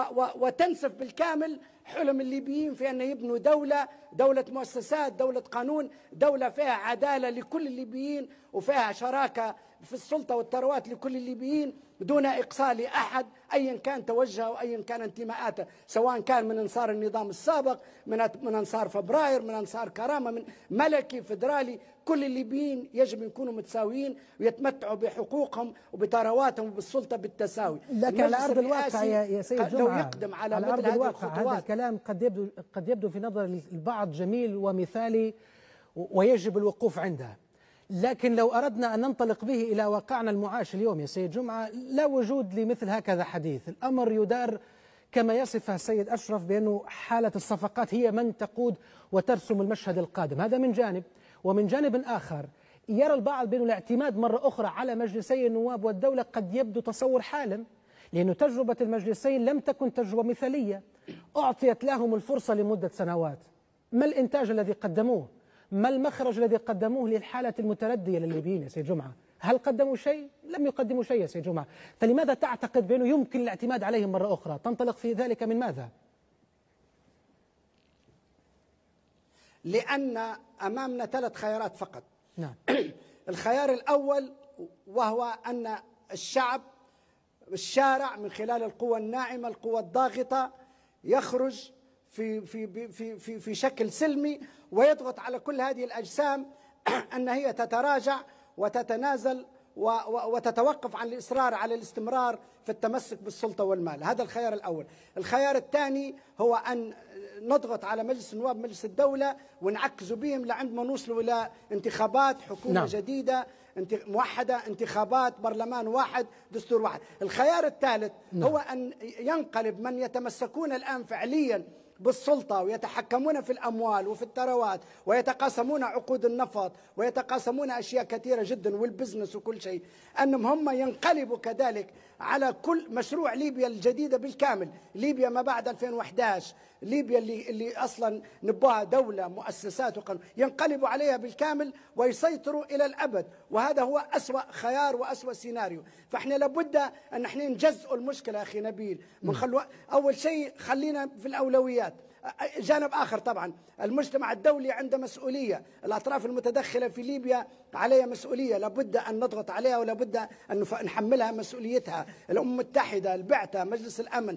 وتنسف بالكامل حلم الليبيين في أن يبنوا دولة دولة مؤسسات، دولة قانون، دولة فيها عدالة لكل الليبيين وفيها شراكة في السلطة والثروات لكل الليبيين دون إقصاء لأحد أيا كان توجهه وأيا كان انتماءاته، سواء كان من أنصار النظام السابق، من من أنصار فبراير، من أنصار كرامة، من ملكي، فدرالي. كل الليبيين يجب يكونوا متساويين ويتمتعوا بحقوقهم وبثرواتهم وبالسلطة بالتساوي. لكن على أرض الواقع يا, يا سيد جمعة، لو يقدم على, على مثل أرض هذه الواقع الخطوات، هذا الكلام قد يبدو قد يبدو في نظر البعض جميل ومثالي ويجب الوقوف عنده، لكن لو أردنا أن ننطلق به إلى واقعنا المعاش اليوم يا سيد جمعة لا وجود لمثل هكذا حديث. الأمر يدار كما يصفه السيد أشرف بأنه حالة الصفقات هي من تقود وترسم المشهد القادم، هذا من جانب. ومن جانب آخر يرى البعض بأن الاعتماد مرة أخرى على مجلسي النواب والدولة قد يبدو تصور حالم، لأن تجربة المجلسين لم تكن تجربة مثالية، أعطيت لهم الفرصة لمدة سنوات. ما الإنتاج الذي قدموه؟ ما المخرج الذي قدموه للحالة المتردية للليبيين يا سيد جمعة؟ هل قدموا شيء؟ لم يقدموا شيء يا سيد جمعة، فلماذا تعتقد بأنه يمكن الاعتماد عليهم مرة أخرى؟ تنطلق في ذلك من ماذا؟ لأن أمامنا ثلاث خيارات فقط. نعم. الخيار الأول وهو أن الشعب الشارع من خلال القوى الناعمة القوى الضاغطة يخرج في في في في في شكل سلمي ويضغط على كل هذه الأجسام أن هي تتراجع وتتنازل وتتوقف عن الإصرار على الاستمرار في التمسك بالسلطة والمال. هذا الخيار الأول. الخيار الثاني هو أن نضغط على مجلس النواب مجلس الدولة ونعكزوا بهم لعند ما نوصلوا إلى انتخابات حكومة نعم. جديدة موحدة، انتخابات برلمان واحد، دستور واحد. الخيار الثالث نعم. هو أن ينقلب من يتمسكون الآن فعليا بالسلطة ويتحكمون في الأموال وفي الثروات ويتقاسمون عقود النفط ويتقاسمون أشياء كثيرة جدا والبزنس وكل شيء، أنهم هم ينقلبوا كذلك على كل مشروع ليبيا الجديدة بالكامل، ليبيا ما بعد ألفين وأحد عشر، ليبيا اللي, اللي أصلا نبوها دولة مؤسسات وقانون، ينقلبوا عليها بالكامل ويسيطروا إلى الأبد. وهذا هو أسوأ خيار وأسوأ سيناريو. فإحنا لابد أن احنا نجزئوا المشكلة أخي نبيل. من خلو... أول شيء خلينا في الأولويات. جانب آخر طبعا المجتمع الدولي عنده مسؤولية، الأطراف المتدخلة في ليبيا عليها مسؤولية، لابد أن نضغط عليها ولابد أن نحملها مسؤوليتها. الأمم المتحدة، البعثة، مجلس الأمن.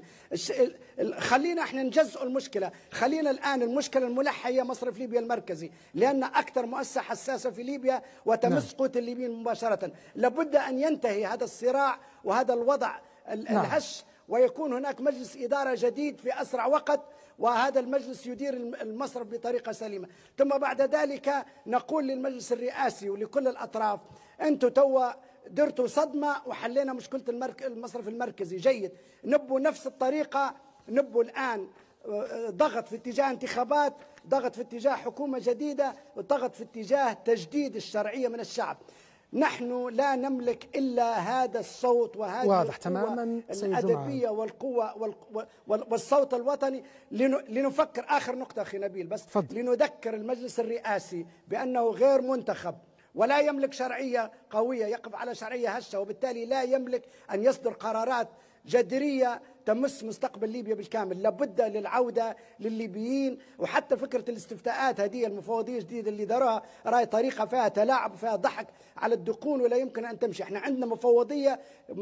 خلينا احنا نجزئ المشكلة. خلينا الآن المشكلة الملحة هي مصرف ليبيا المركزي، لأن أكثر مؤسسة حساسة في ليبيا وتمس قوت الليبيين مباشرة. لابد أن ينتهي هذا الصراع وهذا الوضع الهش ويكون هناك مجلس إدارة جديد في أسرع وقت، وهذا المجلس يدير المصرف بطريقة سليمة. ثم بعد ذلك نقول للمجلس الرئاسي ولكل الأطراف: أنتم توا درتوا صدمة وحلينا مشكلة المصرف المركزي، جيد، نبوا نفس الطريقة، نبوا الآن ضغط في اتجاه انتخابات، ضغط في اتجاه حكومة جديدة، وضغط في اتجاه تجديد الشرعية من الشعب. نحن لا نملك إلا هذا الصوت وهذه واضح تماما الأدبية والقوة والصوت الوطني. لنفكر آخر نقطة أخي نبيل بس فضل. لنذكر المجلس الرئاسي بأنه غير منتخب ولا يملك شرعية قوية، يقف على شرعية هشة، وبالتالي لا يملك أن يصدر قرارات جذرية تمس مستقبل ليبيا بالكامل. لابد للعودة للليبيين. وحتى فكرة الاستفتاءات هذه المفوضية الجديدة اللي داروها راي طريقة فيها تلاعب وفيها ضحك على الدقون ولا يمكن أن تمشي. احنا عندنا مفوضية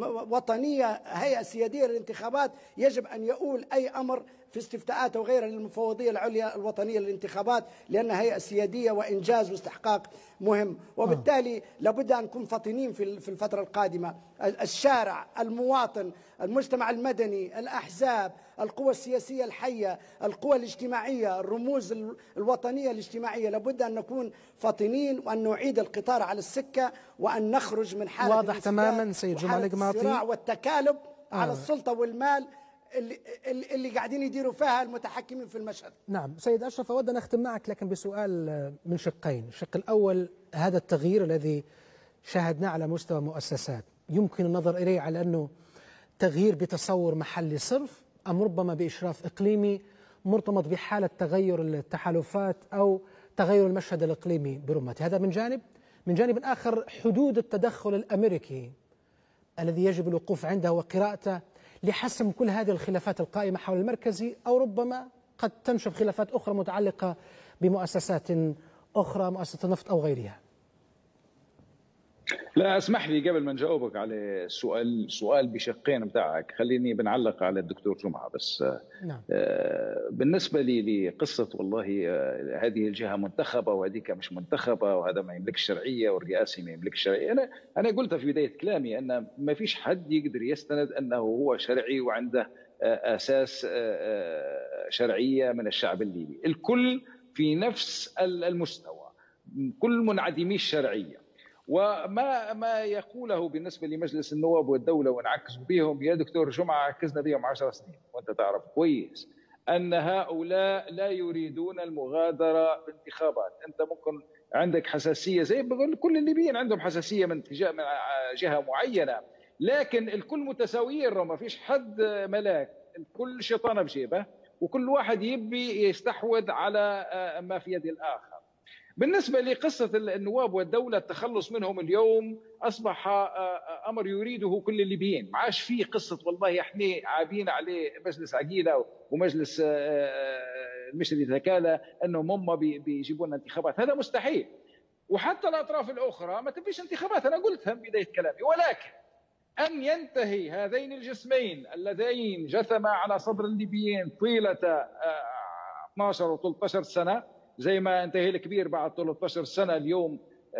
وطنية، هيئة سيادية للانتخابات، يجب أن يؤول أي أمر في استفتاءات وغيرها للمفوضية العليا الوطنية للانتخابات، لأنها هيئة سيادية وإنجاز واستحقاق مهم. وبالتالي لابد أن نكون فطنين في الفترة القادمة. الشارع، المواطن، المجتمع المدني، الأحزاب، القوى السياسية الحية، القوى الاجتماعية، الرموز الوطنية الاجتماعية، لابد أن نكون فطنين وأن نعيد القطار على السكة وأن نخرج من حالة واضح تماما سيد جمال القماطي الصراع والتكالب آه. على السلطة والمال اللي, اللي قاعدين يديروا فيها المتحكمين في المشهد. نعم سيد أشرف، أود أن أختم معك لكن بسؤال من شقين. الشق الأول: هذا التغيير الذي شاهدناه على مستوى مؤسسات يمكن النظر إليه على أنه تغيير بتصور محلي صرف، أم ربما بإشراف إقليمي مرتبط بحالة تغير التحالفات أو تغير المشهد الإقليمي برمته؟ هذا من جانب. من جانب آخر: حدود التدخل الأمريكي الذي يجب الوقوف عنده وقراءته لحسم كل هذه الخلافات القائمة حول المركزي، أو ربما قد تنشب خلافات أخرى متعلقة بمؤسسات أخرى، مؤسسة النفط أو غيرها. لا اسمح لي قبل ما نجاوبك على السؤال سؤال بشقين بتاعك، خليني بنعلق على الدكتور جمعة بس. نعم. بالنسبة لي لقصة والله هذه الجهة منتخبة وهذيك مش منتخبة وهذا ما يملك الشرعية والرئاسي ما يملك الشرعية، أنا أنا قلت في بداية كلامي أن ما فيش حد يقدر يستند أنه هو شرعي وعنده أساس شرعية من الشعب الليبي. الكل في نفس المستوى، كل منعدمي الشرعية. وما ما يقوله بالنسبه لمجلس النواب والدوله ونعكسوا بهم، يا دكتور جمعه عكسنا بهم عشر سنين وانت تعرف كويس ان هؤلاء لا يريدون المغادره بانتخابات. انت ممكن عندك حساسيه زي بقول كل الليبيين عندهم حساسيه من اتجاه من جهه معينه، لكن الكل متساويين، ما فيش حد ملاك، الكل شيطان بجيبه وكل واحد يبي يستحوذ على ما في يد الاخر. بالنسبة لقصة النواب والدولة التخلص منهم اليوم أصبح أمر يريده كل الليبيين، ما عادش فيه قصة والله احنا عابين عليه مجلس عقيلة ومجلس المشري ذكالة أنهم هم بيجيبون انتخابات، هذا مستحيل. وحتى الأطراف الأخرى ما تبيش انتخابات، أنا قلتها من بداية كلامي، ولكن أن ينتهي هذين الجسمين اللذين جثما على صدر الليبيين طيلة اثني عشر و ثلاثة عشر سنة، زي ما انتهي الكبير بعد ثلاثة عشر سنة اليوم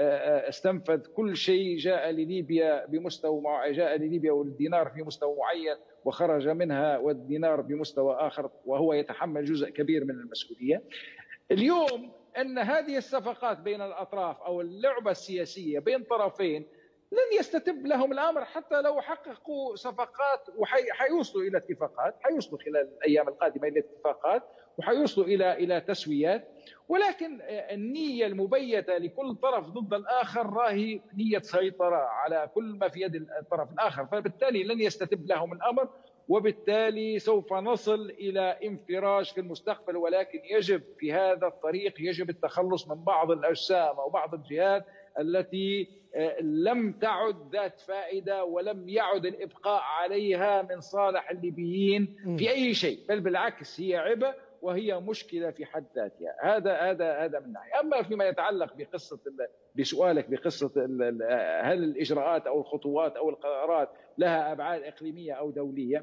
استنفذ كل شيء، جاء لليبيا بمستوى جاء لليبيا والدينار في مستوى معين وخرج منها والدينار بمستوى آخر، وهو يتحمل جزء كبير من المسؤولية. اليوم أن هذه الصفقات بين الأطراف أو اللعبة السياسية بين طرفين لن يستتب لهم الأمر حتى لو حققوا صفقات، وحيوصلوا إلى اتفاقات، حيوصلوا خلال الأيام القادمة إلى اتفاقات وحيوصلوا إلى إلى تسويات، ولكن النية المبيتة لكل طرف ضد الآخر راهي نية سيطرة على كل ما في يد الطرف الآخر، فبالتالي لن يستتب لهم الأمر، وبالتالي سوف نصل إلى انفراج في المستقبل. ولكن يجب في هذا الطريق يجب التخلص من بعض الأجسام أو بعض الجهات التي لم تعد ذات فائدة ولم يعد الإبقاء عليها من صالح الليبيين في أي شيء، بل بالعكس هي عبء وهي مشكلة في حد ذاتها. هذا هذا هذا من ناحية. أما فيما يتعلق بقصة بسؤالك بقصة هل الإجراءات أو الخطوات أو القرارات لها أبعاد إقليمية أو دولية،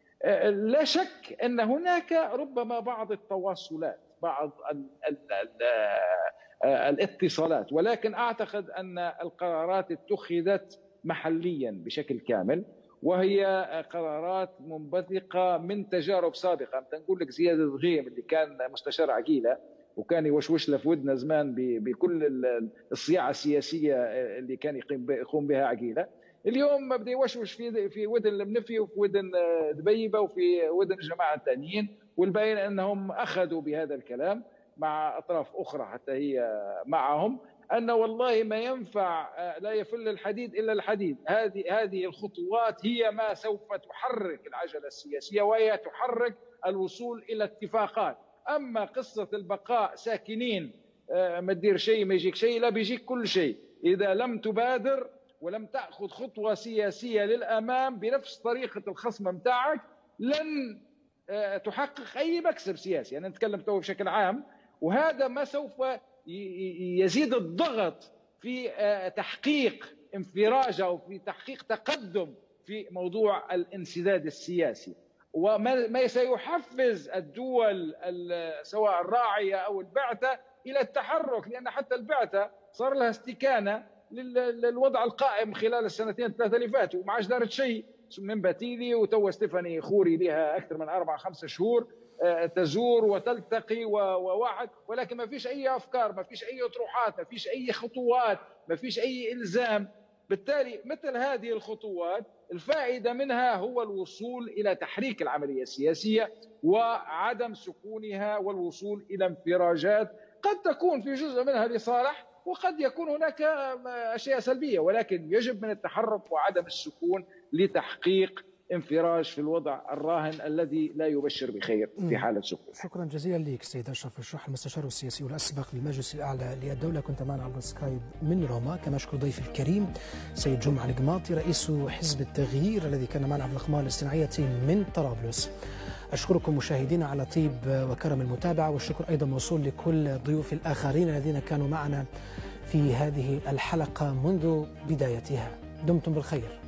لا شك أن هناك ربما بعض التواصلات، بعض ال ال ال الاتصالات، ولكن أعتقد أن القرارات اتخذت محليا بشكل كامل، وهي قرارات منبثقة من تجارب سابقة. نقول لك زياد الغيم اللي كان مستشار عقيلة وكان يوشوش له في ودنا زمان بكل الصياعة السياسية اللي كان يقوم بها عقيلة، اليوم بدا يوشوش في في ودن المنفي وفي ودن دبيبة وفي ودن الجماعة الثانيين، والبين أنهم أخذوا بهذا الكلام مع أطراف أخرى حتى هي معهم، أن والله ما ينفع لا يفل الحديد إلا الحديد. هذه هذه الخطوات هي ما سوف تحرك العجلة السياسية، وهي تحرك الوصول إلى اتفاقات. أما قصة البقاء ساكنين ما تدير شيء ما يجيك شيء، لا بيجيك كل شيء إذا لم تبادر ولم تأخذ خطوة سياسية للأمام بنفس طريقة الخصم متاعك، لن تحقق أي مكسب سياسي. أنا نتكلم تو بشكل عام، وهذا ما سوف يزيد الضغط في تحقيق انفراج أو في تحقيق تقدم في موضوع الانسداد السياسي، وما سيحفز الدول سواء الراعية أو البعثة إلى التحرك، لأن حتى البعثة صار لها استكانة للوضع القائم خلال السنتين الثلاثة اللي فاتوا، وما عادش دارت شيء من باتيلي وتو ستيفاني خوري لها أكثر من أربع خمسة شهور تزور وتلتقي ووعد، ولكن ما فيش أي أفكار، ما فيش أي أطروحات، ما فيش أي خطوات، ما فيش أي إلزام. بالتالي مثل هذه الخطوات الفائدة منها هو الوصول إلى تحريك العملية السياسية وعدم سكونها والوصول إلى انفراجات قد تكون في جزء منها لصالح وقد يكون هناك أشياء سلبية، ولكن يجب من التحرك وعدم السكون لتحقيق انفراج في الوضع الراهن الذي لا يبشر بخير في حالة سكون. شكرا جزيلا لك سيد أشرف الشح، المستشار السياسي والأسبق للمجلس الأعلى للدولة، كنت معنا على السكايب من روما. كما أشكر ضيفي الكريم سيد جمعة القماطي رئيس حزب التغيير الذي كان معنا على الأقمار الاصطناعية من طرابلس. أشكركم مشاهدينا على طيب وكرم المتابعة، والشكر أيضا موصول لكل الضيوف الآخرين الذين كانوا معنا في هذه الحلقة منذ بدايتها. دمتم بالخير.